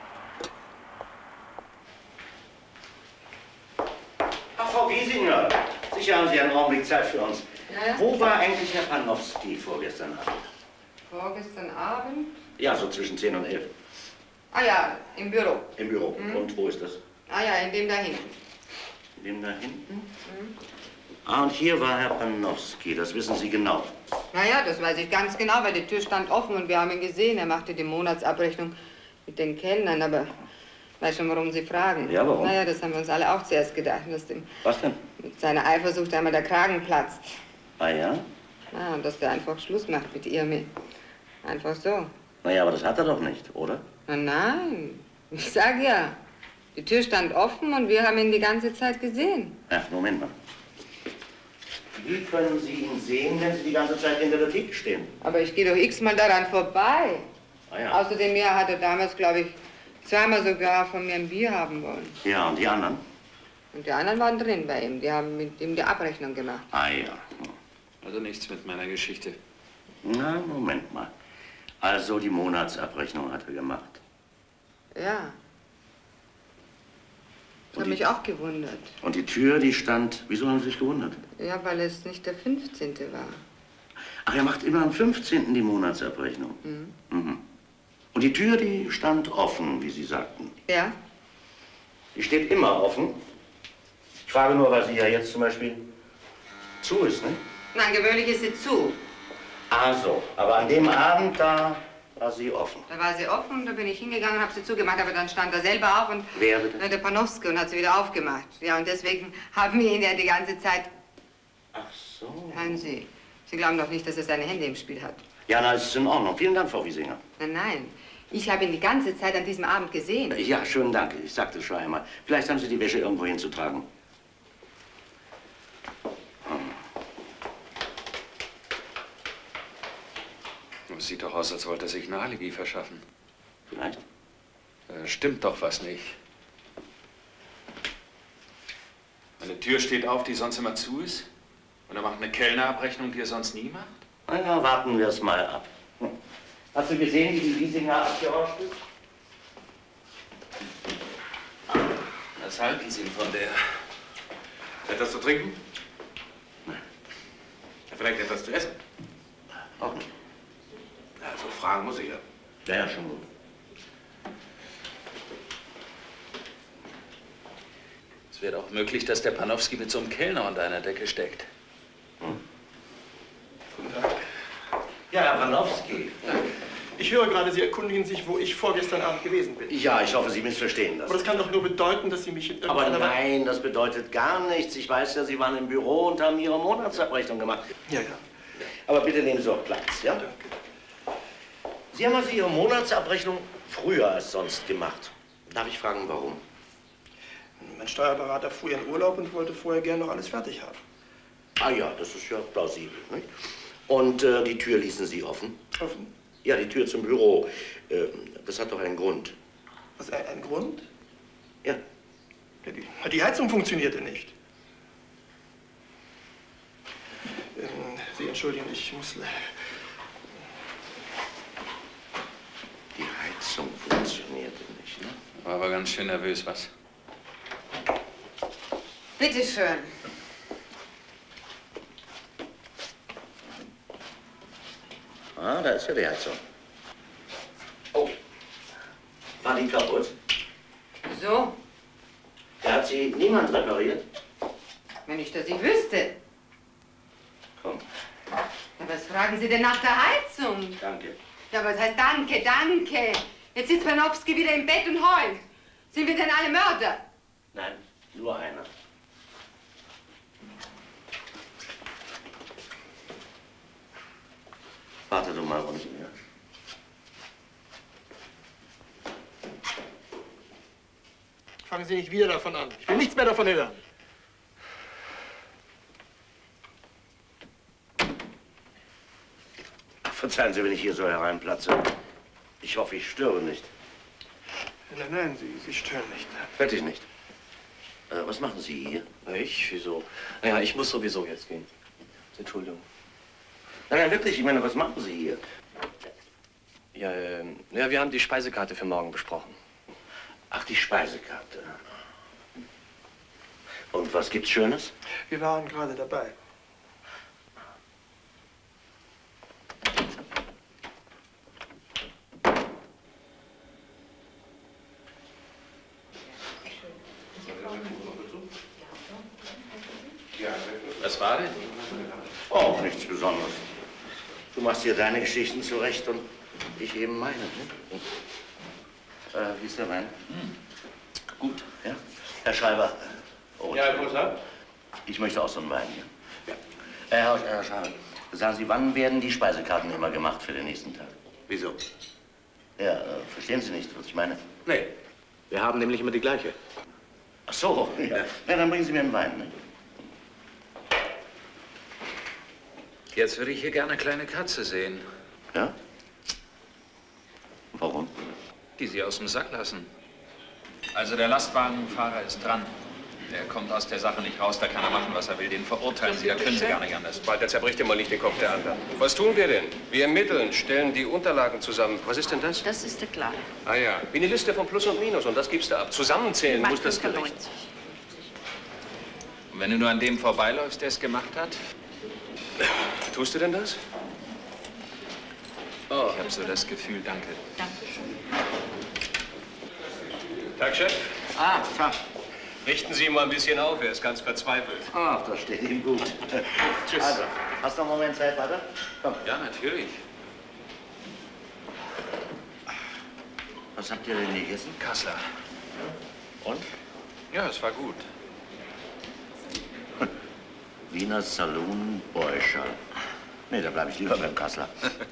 Ach, Frau Giesinger, sicher haben Sie einen Augenblick Zeit für uns. Ja? Wo war eigentlich Herr Panowski vorgestern Abend? Vorgestern Abend? Ja, so zwischen 10 und 11. Ah ja, im Büro. Im Büro. Und wo ist das? Ah ja, in dem da hinten. In dem da hinten? Ah, und hier war Herr Panowski, das wissen Sie genau. Naja, das weiß ich ganz genau, weil die Tür stand offen und wir haben ihn gesehen. Er machte die Monatsabrechnung mit den Kellnern, aber ich weiß schon, warum Sie fragen. Ja, warum? Naja, das haben wir uns alle auch zuerst gedacht, dass dem Was denn? mit seiner Eifersucht einmal der Kragen platzt. Ah ja? Ja, und dass der einfach Schluss macht mit ihr. Einfach so. Naja, aber das hat er doch nicht, oder? Na, nein, ich sag ja. Die Tür stand offen und wir haben ihn die ganze Zeit gesehen. Ach, Moment mal. Wie können Sie ihn sehen, wenn Sie die ganze Zeit hinter der Theke stehen? Aber ich gehe doch x-mal daran vorbei. Ah ja. Außerdem hat er damals, glaube ich, zweimal sogar von mir ein Bier haben wollen. Ja, und die anderen? Und die anderen waren drin bei ihm. Die haben mit ihm die Abrechnung gemacht. Ah ja. Also nichts mit meiner Geschichte. Na, Moment mal. Also die Monatsabrechnung hat er gemacht. Ja. Ich habe mich auch gewundert. Und die Tür, die stand... Wieso haben Sie sich gewundert? Ja, weil es nicht der 15. war. Ach, er macht immer am 15. die Monatsabrechnung. Mhm. Und die Tür, die stand offen, wie Sie sagten. Ja? Die steht immer offen. Ich frage nur, weil sie ja jetzt zum Beispiel zu ist, ne? Nein, gewöhnlich ist sie zu. Ah, so. Aber an dem Abend, da war sie offen. Da war sie offen, da bin ich hingegangen und habe sie zugemacht, aber dann stand er selber auf und... Wer bitte? Der Panowski und hat sie wieder aufgemacht. Ja, und deswegen haben wir ihn ja die ganze Zeit... Ach so. Hören Sie, Sie glauben doch nicht, dass er seine Hände im Spiel hat. Ja, na, es ist in Ordnung. Vielen Dank, Frau Wiesinger. Nein, nein. Ich habe ihn die ganze Zeit an diesem Abend gesehen. Ja, schönen Dank. Ich sagte es schon einmal. Vielleicht haben Sie die Wäsche irgendwo hinzutragen. Es sieht doch aus, als wollte er sich ein Alibi verschaffen. Vielleicht? Stimmt doch was nicht. Eine Tür steht auf, die sonst immer zu ist. Und er macht eine Kellnerabrechnung, die er sonst nie macht. Na ja, warten wir es mal ab. Hast du gesehen, wie die Wiesinger abgerauscht ist? Was halten Sie von der? Etwas zu trinken? Nein. Ja, vielleicht etwas zu essen? Auch nicht. Also fragen muss ich ja. Ja, ja, schon gut. Es wäre auch möglich, dass der Panowski mit so einem Kellner unter einer Decke steckt. Guten Tag. Ja, Herr Panowski. Ich höre gerade, Sie erkundigen sich, wo ich vorgestern Abend gewesen bin. Ja, ich hoffe, Sie missverstehen das. Aber das kann doch nur bedeuten, dass Sie mich in Aber irgendeiner... nein, das bedeutet gar nichts. Ich weiß ja, Sie waren im Büro und haben Ihre Monatsabrechnung gemacht. Ja, ja. Aber bitte nehmen Sie doch Platz, ja? Danke. Sie haben also Ihre Monatsabrechnung früher als sonst gemacht. Darf ich fragen, warum? Mein Steuerberater fuhr in Urlaub und wollte vorher gern noch alles fertig haben. Ah ja, das ist ja plausibel, nicht? Und die Tür ließen Sie offen? Offen? Ja, die Tür zum Büro. Das hat doch einen Grund. Was, ein Grund? Ja. Ja, die Heizung funktionierte nicht. Sie entschuldigen, ich muss... Die Heizung funktionierte nicht, ne? War aber ganz schön nervös, was? Bitte schön. Ah, da ist ja die Heizung. Oh. War die kaputt? So, Da hat sie niemand repariert? wenn ich das nicht wüsste. Komm. Ja, was fragen Sie denn nach der Heizung? Danke. Ja, was heißt danke, danke? Jetzt sitzt Panowski wieder im Bett und heult. Sind wir denn alle Mörder? Nein, nur einer. Warte du mal unten, ja. Fangen Sie nicht wieder davon an. Ich will nichts mehr davon hören. Verzeihen Sie, wenn ich hier so hereinplatze. Ich hoffe, ich störe nicht. Nein, nein, Sie stören nicht. Fertig nicht. Was machen Sie hier? Ich? Wieso? Naja, ich muss sowieso jetzt gehen. Entschuldigung. Nein, nein, wirklich, ich meine, was machen Sie hier? Ja, ja, wir haben die Speisekarte für morgen besprochen. Ach, die Speisekarte. Und was gibt's Schönes? Wir waren gerade dabei. Was war denn? Oh, nichts Besonderes. Du machst hier deine Geschichten zurecht und ich eben meine. Ne? Wie ist der Wein? Gut, ja? Herr Schreiber. Oh, Ja, Herr Kommissar? Ich möchte auch so einen Wein hier. Ja. Herr Schreiber, sagen Sie, wann werden die Speisekarten immer gemacht für den nächsten Tag? Wieso? Ja, verstehen Sie nicht, was ich meine? Nee, wir haben nämlich immer die gleiche. Ach so, ja. Ja, dann bringen Sie mir einen Wein, ne? Jetzt würde ich hier gerne eine kleine Katze sehen. Ja? Warum? Die Sie aus dem Sack lassen. Also der Lastwagenfahrer ist dran. Der kommt aus der Sache nicht raus, da kann er machen, was er will. Den verurteilen Sie, da können Sie gar nicht anders. Walter, zerbricht dir mal nicht den Kopf der anderen. Was tun wir denn? Wir ermitteln, stellen die Unterlagen zusammen. Was ist denn das? Das ist der Klare. Ah ja, wie eine Liste von Plus und Minus und das gibst du ab. Zusammenzählen muss das Gericht. Und wenn du nur an dem vorbeiläufst, der es gemacht hat? Tust du denn das? Oh. Ich habe so das Gefühl, danke. Dankeschön. Tag, Chef. Ah, Tag. Richten Sie ihn mal ein bisschen auf, er ist ganz verzweifelt. Ach, das steht ihm gut. Tschüss. Also, hast du noch einen Moment Zeit, Vater? Komm. Ja, natürlich. Was habt ihr denn gegessen? Kassler. Und? Ja, es war gut. Wiener Saloon Beuscher. Nee, da bleibe ich lieber beim Kassler.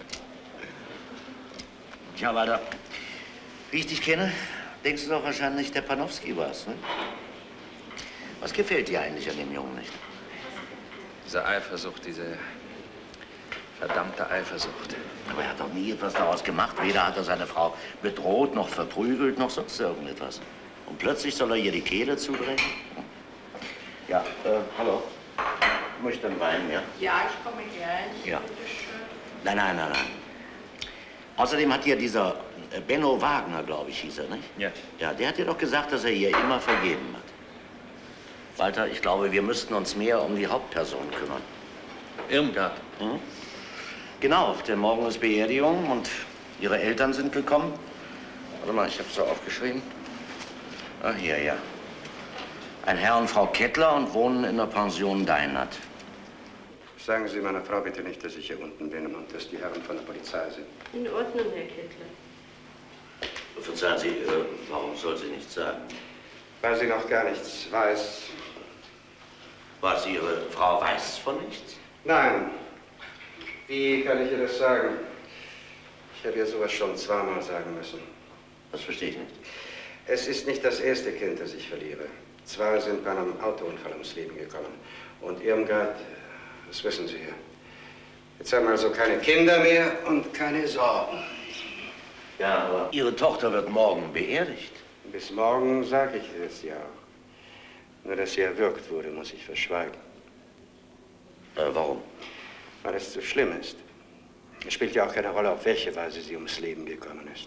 Tja, Walter, wie ich dich kenne, denkst du doch wahrscheinlich, der Panofsky war's, ne? Was gefällt dir eigentlich an dem Jungen nicht? Diese Eifersucht, diese verdammte Eifersucht. Aber er hat doch nie etwas daraus gemacht. Weder hat er seine Frau bedroht, noch verprügelt, noch sonst irgendetwas. Und plötzlich soll er ihr die Kehle zudrehen? Ja, hallo. Ich möchte einen Wein, ja? Ja, ich komme gleich. Ja. Nein, nein, nein, nein. Außerdem hat ja dieser Benno Wagner, glaube ich, hieß er, nicht? Ja. Ja, der hat dir doch gesagt, dass er ihr immer vergeben hat. Walter, ich glaube, wir müssten uns mehr um die Hauptperson kümmern. Irmgard. Hm? Genau, denn morgen ist Beerdigung und ihre Eltern sind gekommen. Warte mal, ich habe es so aufgeschrieben. Ah, hier, ja. Ein Herr und Frau Kettler und wohnen in der Pension Deinert. Sagen Sie meiner Frau bitte nicht, dass ich hier unten bin und dass die Herren von der Polizei sind. In Ordnung, Herr Kettler. Verzeihen Sie, warum soll sie nichts sagen? Weil sie noch gar nichts weiß. Was, Ihre Frau weiß von nichts? Nein. Wie kann ich ihr das sagen? Ich habe ihr sowas schon zweimal sagen müssen. Das verstehe ich nicht. Es ist nicht das erste Kind, das ich verliere. 2 sind bei einem Autounfall ums Leben gekommen. Und Irmgard, das wissen Sie ja. Jetzt haben wir also keine Kinder mehr und keine Sorgen. Ja, aber Ihre Tochter wird morgen beerdigt. Bis morgen sage ich es ja auch. Nur, dass sie erwürgt wurde, muss ich verschweigen. Warum? Weil es zu schlimm ist. Es spielt ja auch keine Rolle, auf welche Weise sie ums Leben gekommen ist.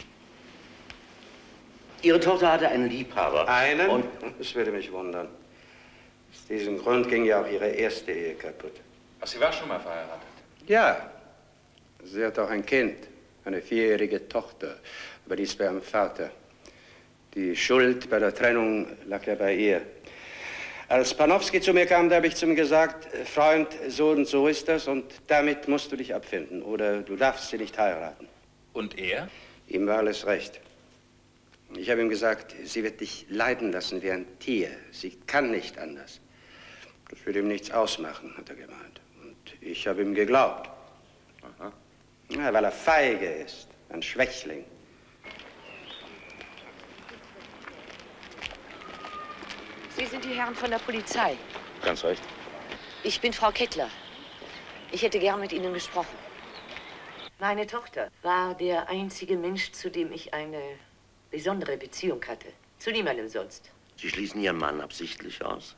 Ihre Tochter hatte einen Liebhaber. Einen? Und das würde mich wundern. Aus diesem Grund ging ja auch ihre erste Ehe kaputt. Ach, sie war schon mal verheiratet? Ja. Sie hat auch ein Kind, eine 4-jährige Tochter. Aber die ist bei ihrem Vater. Die Schuld bei der Trennung lag ja bei ihr. Als Panofsky zu mir kam, da habe ich zu ihm gesagt, Freund, so und so ist das und damit musst du dich abfinden oder du darfst sie nicht heiraten. Und er? Ihm war alles recht. Ich habe ihm gesagt, sie wird dich leiden lassen wie ein Tier. Sie kann nicht anders. Das würde ihm nichts ausmachen, hat er gemeint. Und ich habe ihm geglaubt. Aha. Ja, weil er feige ist, ein Schwächling. sind die Herren von der Polizei. Ganz recht. Ich bin Frau Kettler. Ich hätte gern mit Ihnen gesprochen. Meine Tochter war der einzige Mensch, zu dem ich eine besondere Beziehung hatte. Zu niemandem sonst. Sie schließen Ihren Mann absichtlich aus?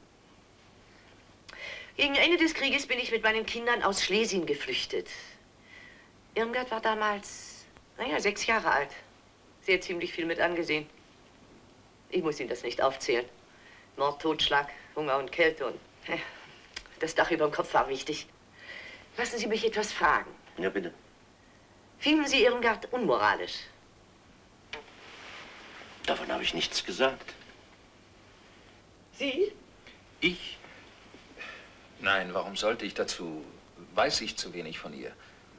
Gegen Ende des Krieges bin ich mit meinen Kindern aus Schlesien geflüchtet. Irmgard war damals, naja, 6 Jahre alt. Sie hat ziemlich viel mit angesehen. Ich muss Ihnen das nicht aufzählen. Mord, Totschlag, Hunger und Kälte und das Dach über dem Kopf war wichtig. Lassen Sie mich etwas fragen. Ja, bitte. Finden Sie Irmgard unmoralisch? Davon habe ich nichts gesagt. Sie? Ich? Nein, warum sollte ich dazu? Weiß ich zu wenig von ihr.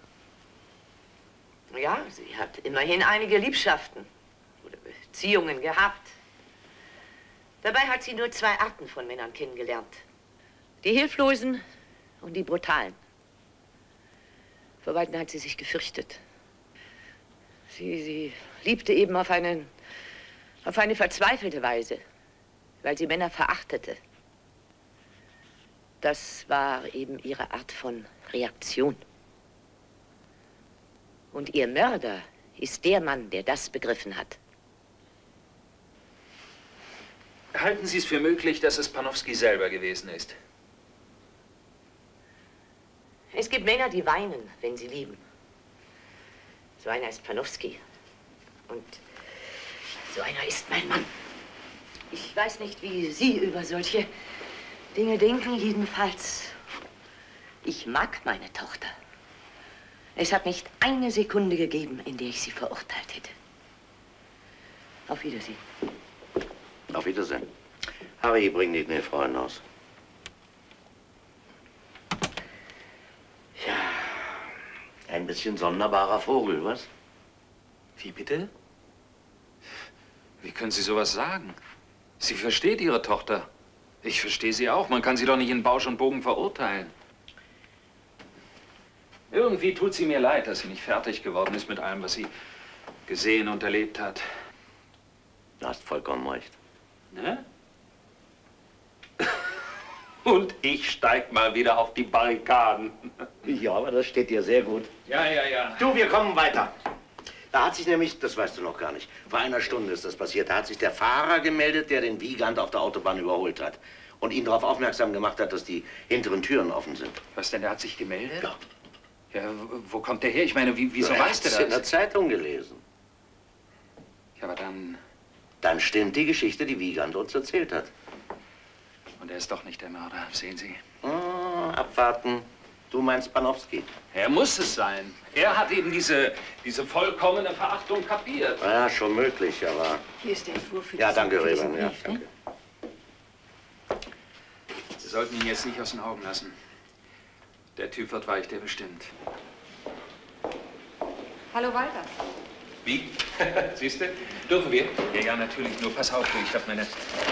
Ja, sie hat immerhin einige Liebschaften oder Beziehungen gehabt. Dabei hat sie nur 2 Arten von Männern kennengelernt. Die Hilflosen und die Brutalen. Vor beiden hat sie sich gefürchtet. Sie liebte eben auf eine verzweifelte Weise, weil sie Männer verachtete. Das war eben ihre Art von Reaktion. Und ihr Mörder ist der Mann, der das begriffen hat. Halten Sie es für möglich, dass es Panowski selber gewesen ist? Es gibt Männer, die weinen, wenn sie lieben. So einer ist Panowski. Und so einer ist mein Mann. Ich weiß nicht, wie Sie über solche Dinge denken. Jedenfalls, ich mag meine Tochter. Es hat nicht eine Sekunde gegeben, in der ich sie verurteilt hätte. Auf Wiedersehen. Auf Wiedersehen. Harry, bring die Frau hinaus. Ja, ein bisschen sonderbarer Vogel, was? Wie bitte? Wie können Sie sowas sagen? Sie versteht Ihre Tochter. Ich verstehe sie auch. Man kann sie doch nicht in Bausch und Bogen verurteilen. Irgendwie tut sie mir leid, dass sie nicht fertig geworden ist mit allem, was sie gesehen und erlebt hat. Du hast vollkommen recht. Ne? Und ich steig mal wieder auf die Barrikaden. Ja, aber das steht dir sehr gut. Ja, ja, ja. Du, wir kommen weiter. Da hat sich nämlich, das weißt du noch gar nicht, vor einer Stunde ist das passiert, da hat sich der Fahrer gemeldet, der den Wiegand auf der Autobahn überholt hat. Und ihn darauf aufmerksam gemacht hat, dass die hinteren Türen offen sind. Was denn, der hat sich gemeldet? Ja. Ja, wo kommt der her? Ich meine, wieso er weiß der hat's das? in der Zeitung gelesen. Ja, aber dann... Dann stimmt die Geschichte, die Wiegand uns erzählt hat. Und er ist doch nicht der Mörder, sehen Sie. Abwarten. Du meinst Panowski? Er muss es sein. Er hat eben diese vollkommene Verachtung kapiert. Ja, schon möglich, aber... Hier ist der Entwurf für Ja, diesen danke, Reben. Ja, Brief, danke. Wir sollten ihn jetzt nicht aus den Augen lassen. Der Typ wird weich, der bestimmt. Hallo, Walter. Wie? Siehst du? Dürfen wir? Ja, ja, natürlich. Nur pass auf, du. Ich habe meine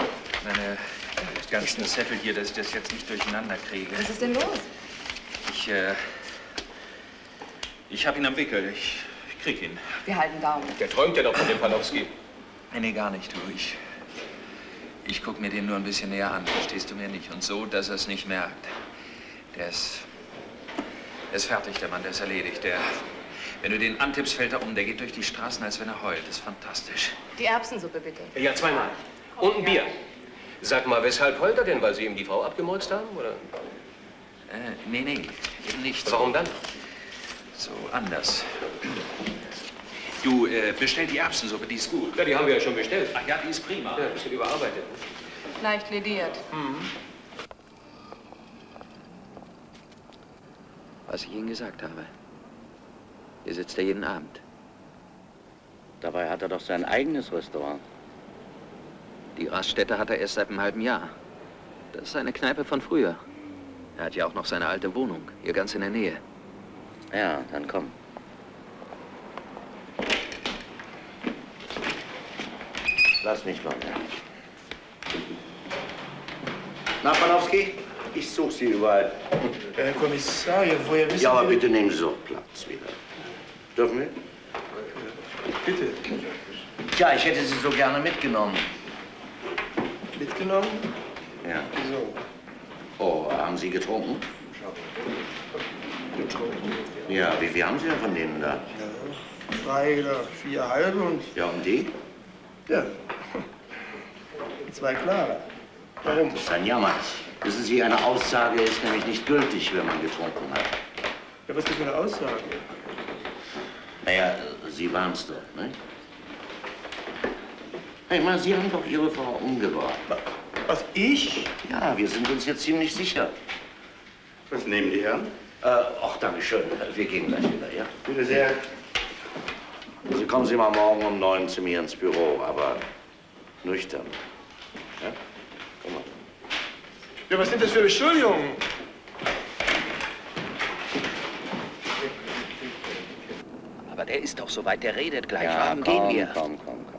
ganzen Zettel hier, dass ich das jetzt nicht durcheinander kriege. Was ist denn los? Ich habe ihn am Wickel. Ich krieg ihn. Wir halten Daumen. Der träumt ja doch von dem Panowski. Nee, gar nicht, du. Ich guck mir den nur ein bisschen näher an, verstehst du mir nicht? Und so, dass er es nicht merkt. Der ist fertig, der Mann, der ist erledigt. Wenn du den antippst, fällt er um. Der geht durch die Straßen, als wenn er heult. Das ist fantastisch. Die Erbsensuppe, bitte. Ja, 2-mal. Und ein Bier. Sag mal, weshalb heult er denn? Weil Sie ihm die Frau abgemolzt haben, oder? Nee, eben nicht. Warum dann? So anders. Du, bestell die Erbsensuppe, die ist gut. Ja, die haben wir ja schon bestellt. Ach ja, die ist prima. Ja, ein bisschen überarbeitet. Leicht lediert. Was ich Ihnen gesagt habe. Hier sitzt er jeden Abend. Dabei hat er doch sein eigenes Restaurant. Die Raststätte hat er erst seit einem halben Jahr. Das ist seine Kneipe von früher. Er hat ja auch noch seine alte Wohnung, hier ganz in der Nähe. Ja, dann komm. Lass mich mal. Na, Panowski, ich suche Sie überall. Herr Kommissar, woher wissen Ja, aber Sie... bitte nehmen Sie doch Platz wieder. Dürfen wir? Bitte. Ja, ich hätte Sie so gerne mitgenommen. Mitgenommen? Ja. So. Oh, haben Sie getrunken? Getrunken. Ja, wie viel haben Sie denn von denen da? Ja, 3 oder 4 halbe und... Ja, und die? Ja. 2 klare. Warum? Das ist ein Jammer. Wissen Sie, eine Aussage ist nämlich nicht gültig, wenn man getrunken hat. Ja, was ist das für eine Aussage? Naja, Sie waren es doch, ne? Hey, mal, Sie haben doch Ihre Frau umgebracht. Was, ich? Ja, wir sind uns jetzt ziemlich sicher. Was nehmen die Herren? Ach, danke schön. Wir gehen gleich wieder, ja? Bitte sehr. Also kommen Sie mal morgen um 9 zu mir ins Büro, aber nüchtern. Ja? Komm mal. Ja, was sind das für Beschuldigungen? Aber der ist doch soweit, der redet gleich. Ja, Warum komm, gehen wir? komm.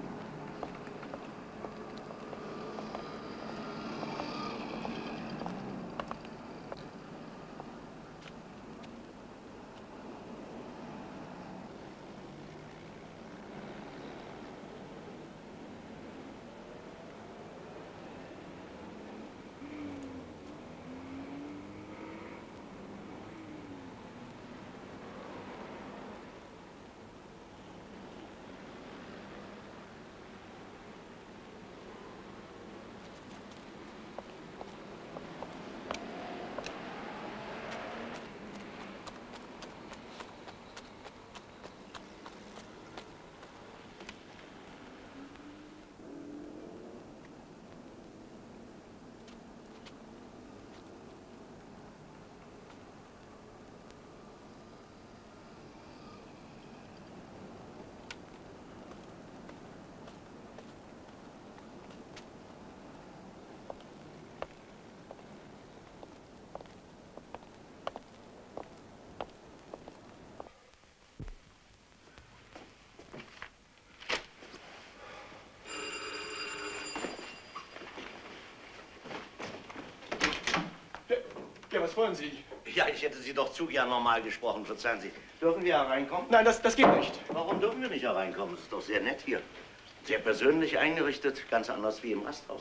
Ja, was wollen Sie? Ja, ich hätte Sie doch zu gern normal gesprochen, verzeihen Sie. Dürfen wir hereinkommen? Nein, das geht nicht. Warum dürfen wir nicht hereinkommen? Das ist doch sehr nett hier. Sehr persönlich eingerichtet, ganz anders wie im Rasthaus.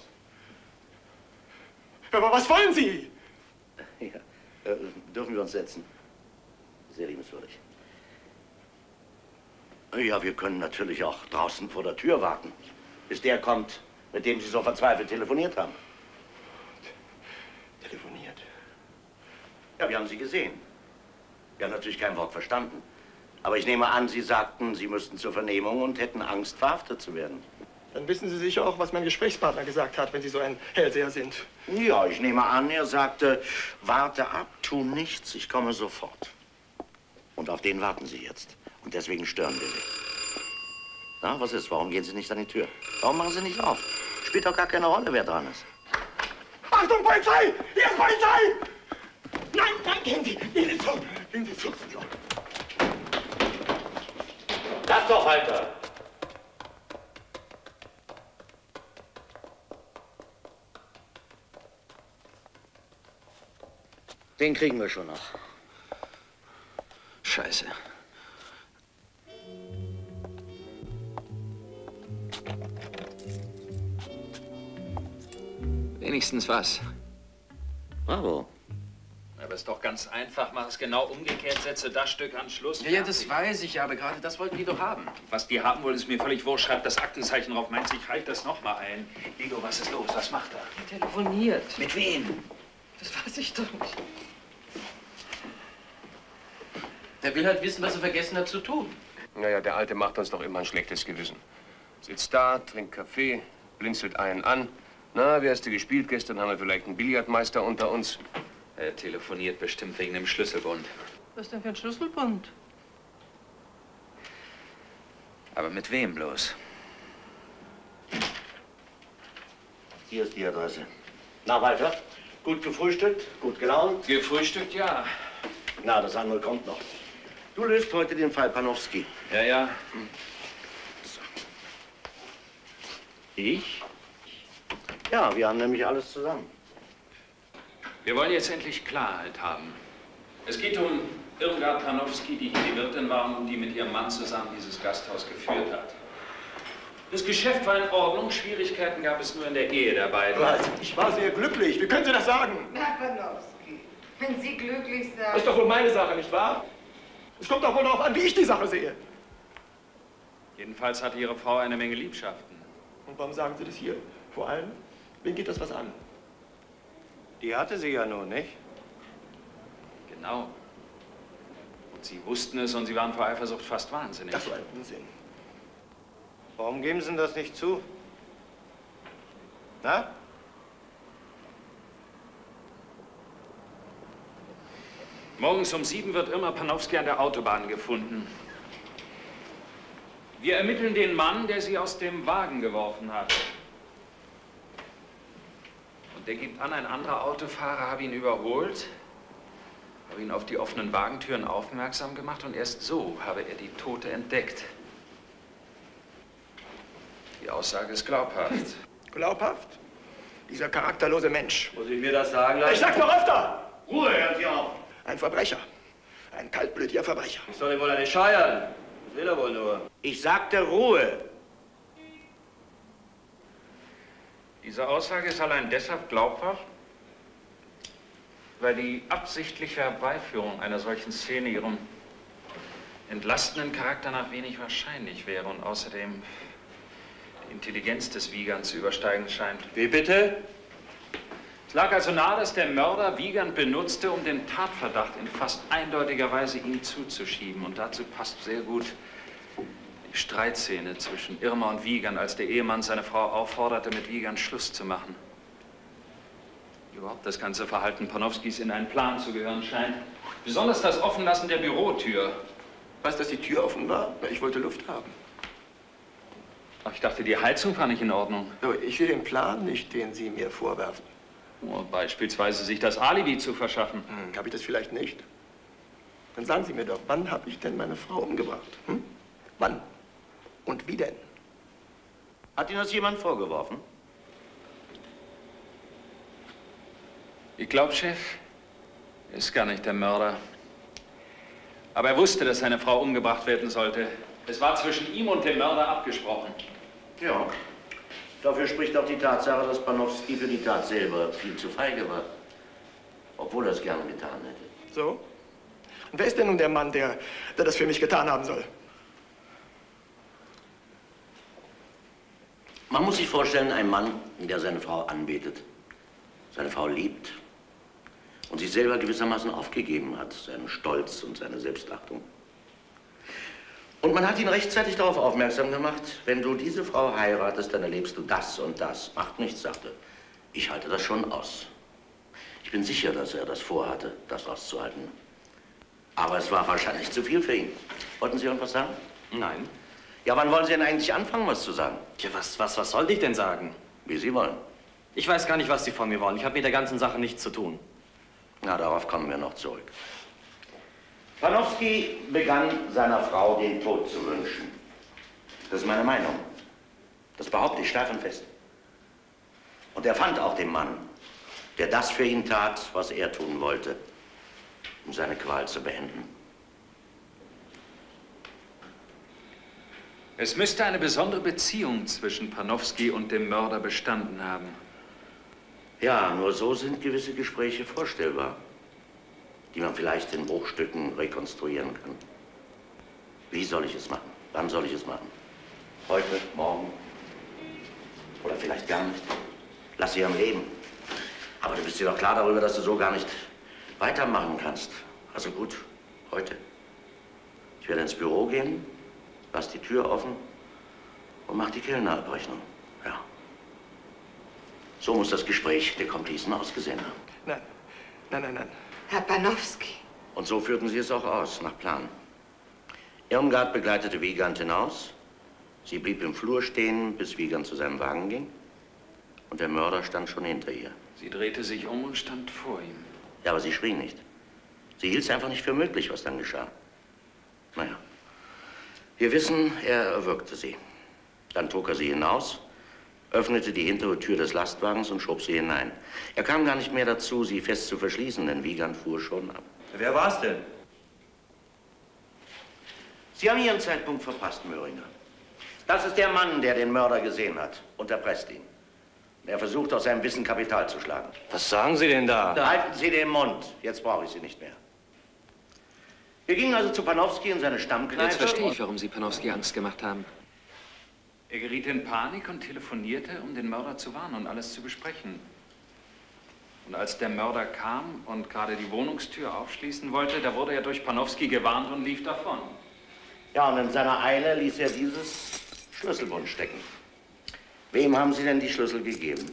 Aber was wollen Sie? Ja, dürfen wir uns setzen? Sehr liebenswürdig. Ja, wir können natürlich auch draußen vor der Tür warten, bis der kommt, mit dem Sie so verzweifelt telefoniert haben. Telefoniert? Ja, wir haben Sie gesehen. Wir haben natürlich kein Wort verstanden. Aber ich nehme an, Sie sagten, Sie müssten zur Vernehmung und hätten Angst, verhaftet zu werden. Dann wissen Sie sicher auch, was mein Gesprächspartner gesagt hat, wenn Sie so ein Hellseher sind. Ja, ich nehme an, er sagte, warte ab, tu nichts, ich komme sofort. Und auf den warten Sie jetzt. Und deswegen stören wir Sie. Na, was ist? Warum gehen Sie nicht an die Tür? Warum machen Sie nicht auf? Spielt doch gar keine Rolle, wer dran ist. Achtung, Polizei! Hier ist Polizei! Nein, gehen Sie! Gehen Sie zu! Gehen Sie zu! Lass doch, Halter! Den kriegen wir schon noch. Scheiße. Wenigstens was. Bravo. Aber ist doch ganz einfach. Mach es genau umgekehrt, setze das Stück an Schluss. Ja, das weiß ich, aber gerade das wollten die doch haben. Was die haben wollen, ist mir völlig wurscht. Schreibt das Aktenzeichen drauf. Meint sich, reicht das noch mal ein. Ligo, was ist los? Was macht er? Er telefoniert. Mit wem? Das weiß ich doch nicht. Der will halt wissen, was er vergessen hat zu tun. Naja, der Alte macht uns doch immer ein schlechtes Gewissen. Sitzt da, trinkt Kaffee, blinzelt einen an. Na, wie hast du gespielt gestern? Haben wir vielleicht einen Billardmeister unter uns? Er telefoniert bestimmt wegen dem Schlüsselbund. Was denn für ein Schlüsselbund? Aber mit wem bloß? Hier ist die Adresse. Na, weiter. Gut gefrühstückt, gut gelaunt. Gefrühstückt, ja. Na, das andere kommt noch. Du löst heute den Fall Panowski. Ja, ja. So. Ich? Ja, wir haben nämlich alles zusammen. Wir wollen jetzt endlich Klarheit haben. Es geht um Irmgard Panowski, die hier die Wirtin war und die mit ihrem Mann zusammen dieses Gasthaus geführt hat. Das Geschäft war in Ordnung, Schwierigkeiten gab es nur in der Ehe der beiden. Was? Ich war sehr glücklich. Wie können Sie das sagen? Herr Panowski, wenn Sie glücklich sind. Das ist doch wohl meine Sache, nicht wahr? Es kommt doch wohl darauf an, wie ich die Sache sehe. Jedenfalls hatte Ihre Frau eine Menge Liebschaften. Und warum sagen Sie das hier? Vor allem, wen geht das was an? Die hatte sie ja nur, nicht? Genau. Und Sie wussten es und Sie waren vor Eifersucht fast wahnsinnig. Das war ein Unsinn. Warum geben Sie das nicht zu? Na? Morgens um 7 wird Irma Panowski an der Autobahn gefunden. Wir ermitteln den Mann, der sie aus dem Wagen geworfen hat. Und der gibt an, ein anderer Autofahrer habe ihn überholt, habe ihn auf die offenen Wagentüren aufmerksam gemacht und erst so habe er die Tote entdeckt. Die Aussage ist glaubhaft. Glaubhaft? Dieser charakterlose Mensch. Muss ich mir das sagen lassen? Ich sag's noch öfter! Ruhe, hören Sie auf! Ein Verbrecher. Ein kaltblütiger Verbrecher. Ich soll ihm wohl eine scheiern. Das will er wohl nur. Ich sagte Ruhe. Diese Aussage ist allein deshalb glaubhaft, weil die absichtliche Herbeiführung einer solchen Szene ihrem entlastenden Charakter nach wenig wahrscheinlich wäre und außerdem die Intelligenz des Wiegand zu übersteigen scheint. Wie bitte? Es lag also nahe, dass der Mörder Wiegand benutzte, um den Tatverdacht in fast eindeutiger Weise ihm zuzuschieben. Und dazu passt sehr gut die Streitszene zwischen Irma und Wiegand, als der Ehemann seine Frau aufforderte, mit Wiegand Schluss zu machen. Überhaupt das ganze Verhalten Panowskis in einen Plan zu gehören scheint. Besonders das Offenlassen der Bürotür. Weißt du, dass die Tür offen war? Ich wollte Luft haben. Ach, ich dachte, die Heizung war nicht in Ordnung. Aber ich sehe den Plan nicht, den Sie mir vorwerfen. Oh, beispielsweise sich das Alibi zu verschaffen. Habe ich das vielleicht nicht? Dann sagen Sie mir doch, wann habe ich denn meine Frau umgebracht? Wann? Und wie denn? Hat Ihnen das jemand vorgeworfen? Ich glaube, Chef, er ist gar nicht der Mörder. Aber er wusste, dass seine Frau umgebracht werden sollte. Es war zwischen ihm und dem Mörder abgesprochen. Ja. Dafür spricht auch die Tatsache, dass Panowski für die Tat selber viel zu feige war. Obwohl er es gerne getan hätte. So? Und wer ist denn nun der Mann, der das für mich getan haben soll? Man muss sich vorstellen, ein Mann, der seine Frau anbetet, seine Frau liebt und sich selber gewissermaßen aufgegeben hat, seinen Stolz und seine Selbstachtung. Und man hat ihn rechtzeitig darauf aufmerksam gemacht, wenn du diese Frau heiratest, dann erlebst du das und das. Macht nichts, sagte. Ich halte das schon aus. Ich bin sicher, dass er das vorhatte, das auszuhalten. Aber es war wahrscheinlich zu viel für ihn. Wollten Sie irgendwas sagen? Nein. Ja, wann wollen Sie denn eigentlich anfangen, was zu sagen? Tja, was sollte ich denn sagen? Wie Sie wollen. Ich weiß gar nicht, was Sie von mir wollen. Ich habe mit der ganzen Sache nichts zu tun. Na, darauf kommen wir noch zurück. Panowski begann seiner Frau den Tod zu wünschen. Das ist meine Meinung. Das behaupte ich steif und fest. Und er fand auch den Mann, der das für ihn tat, was er tun wollte, um seine Qual zu beenden. Es müsste eine besondere Beziehung zwischen Panowski und dem Mörder bestanden haben. Ja, nur so sind gewisse Gespräche vorstellbar, die man vielleicht in Bruchstücken rekonstruieren kann. Wie soll ich es machen? Wann soll ich es machen? Heute, morgen? Oder vielleicht gar nicht? Lass sie am Leben. Aber du bist dir doch klar darüber, dass du so gar nicht weitermachen kannst. Also gut, heute. Ich werde ins Büro gehen, lass die Tür offen und mach die Kellnerabrechnung. Ja. So muss das Gespräch der Komplizen ausgesehen haben. Nein, nein, nein, nein. Herr Panowski. Und so führten sie es auch aus, nach Plan. Irmgard begleitete Wiegand hinaus. Sie blieb im Flur stehen, bis Wiegand zu seinem Wagen ging. Und der Mörder stand schon hinter ihr. Sie drehte sich um und stand vor ihm. Ja, aber sie schrie nicht. Sie hielt es einfach nicht für möglich, was dann geschah. Naja. Wir wissen, er erwürgte sie. Dann trug er sie hinaus, öffnete die hintere Tür des Lastwagens und schob sie hinein. Er kam gar nicht mehr dazu, sie fest zu verschließen, denn Wiegand fuhr schon ab. Wer war's denn? Sie haben Ihren Zeitpunkt verpasst, Möhringer. Das ist der Mann, der den Mörder gesehen hat und erpresst ihn. Er versucht, aus seinem Wissen Kapital zu schlagen. Was sagen Sie denn da? Halten Sie den Mund. Jetzt brauche ich Sie nicht mehr. Wir gingen also zu Panowski in seine Stammkneipe. Jetzt verstehe ich, warum Sie Panowski Angst gemacht haben. Er geriet in Panik und telefonierte, um den Mörder zu warnen und alles zu besprechen. Und als der Mörder kam und gerade die Wohnungstür aufschließen wollte, da wurde er durch Panowski gewarnt und lief davon. Ja, und in seiner Eile ließ er dieses Schlüsselbund stecken. Wem haben Sie denn die Schlüssel gegeben?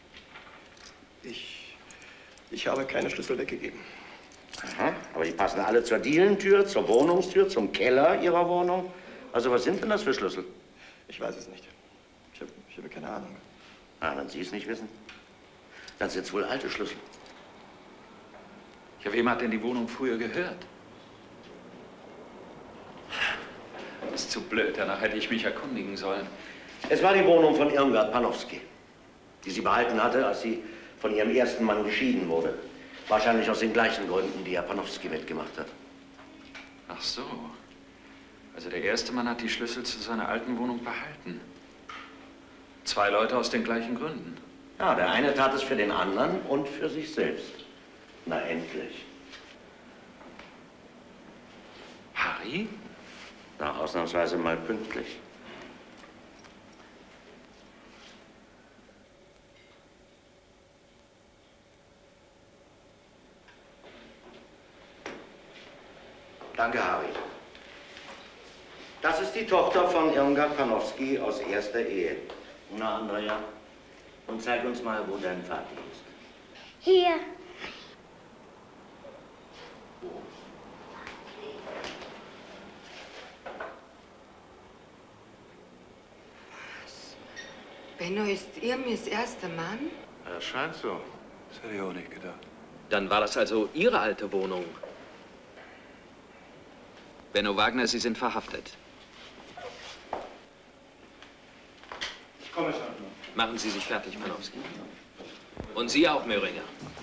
Ich habe keine Schlüssel weggegeben. Aha, aber die passen alle zur Dielentür, zur Wohnungstür, zum Keller Ihrer Wohnung. Also was sind denn das für Schlüssel? Ich weiß es nicht. Ich habe keine Ahnung. Ah, wenn Sie es nicht wissen, dann sind es wohl alte Schlüssel. Ja, wem hat denn die Wohnung früher gehört? Das ist zu blöd, danach hätte ich mich erkundigen sollen. Es war die Wohnung von Irmgard Panowski, die sie behalten hatte, als sie von ihrem ersten Mann geschieden wurde. Wahrscheinlich aus den gleichen Gründen, die Herr Panowski mitgemacht hat. Ach so. Also der erste Mann hat die Schlüssel zu seiner alten Wohnung behalten. 2 Leute aus den gleichen Gründen. Ja, der eine tat es für den anderen und für sich selbst. Na, endlich. Harry? Na, ausnahmsweise mal pünktlich. Danke, Harry. Das ist die Tochter von Irmgard Panowski aus erster Ehe. Na, Andrea, und zeig uns mal, wo dein Vati ist. Hier. Benno ist Irmis erster Mann? Das scheint so. Das hätte ich auch nicht gedacht. Dann war das also Ihre alte Wohnung. Benno Wagner, Sie sind verhaftet. Ich komme schon. Machen Sie sich fertig, Panowski. Und Sie auch, Möhringer.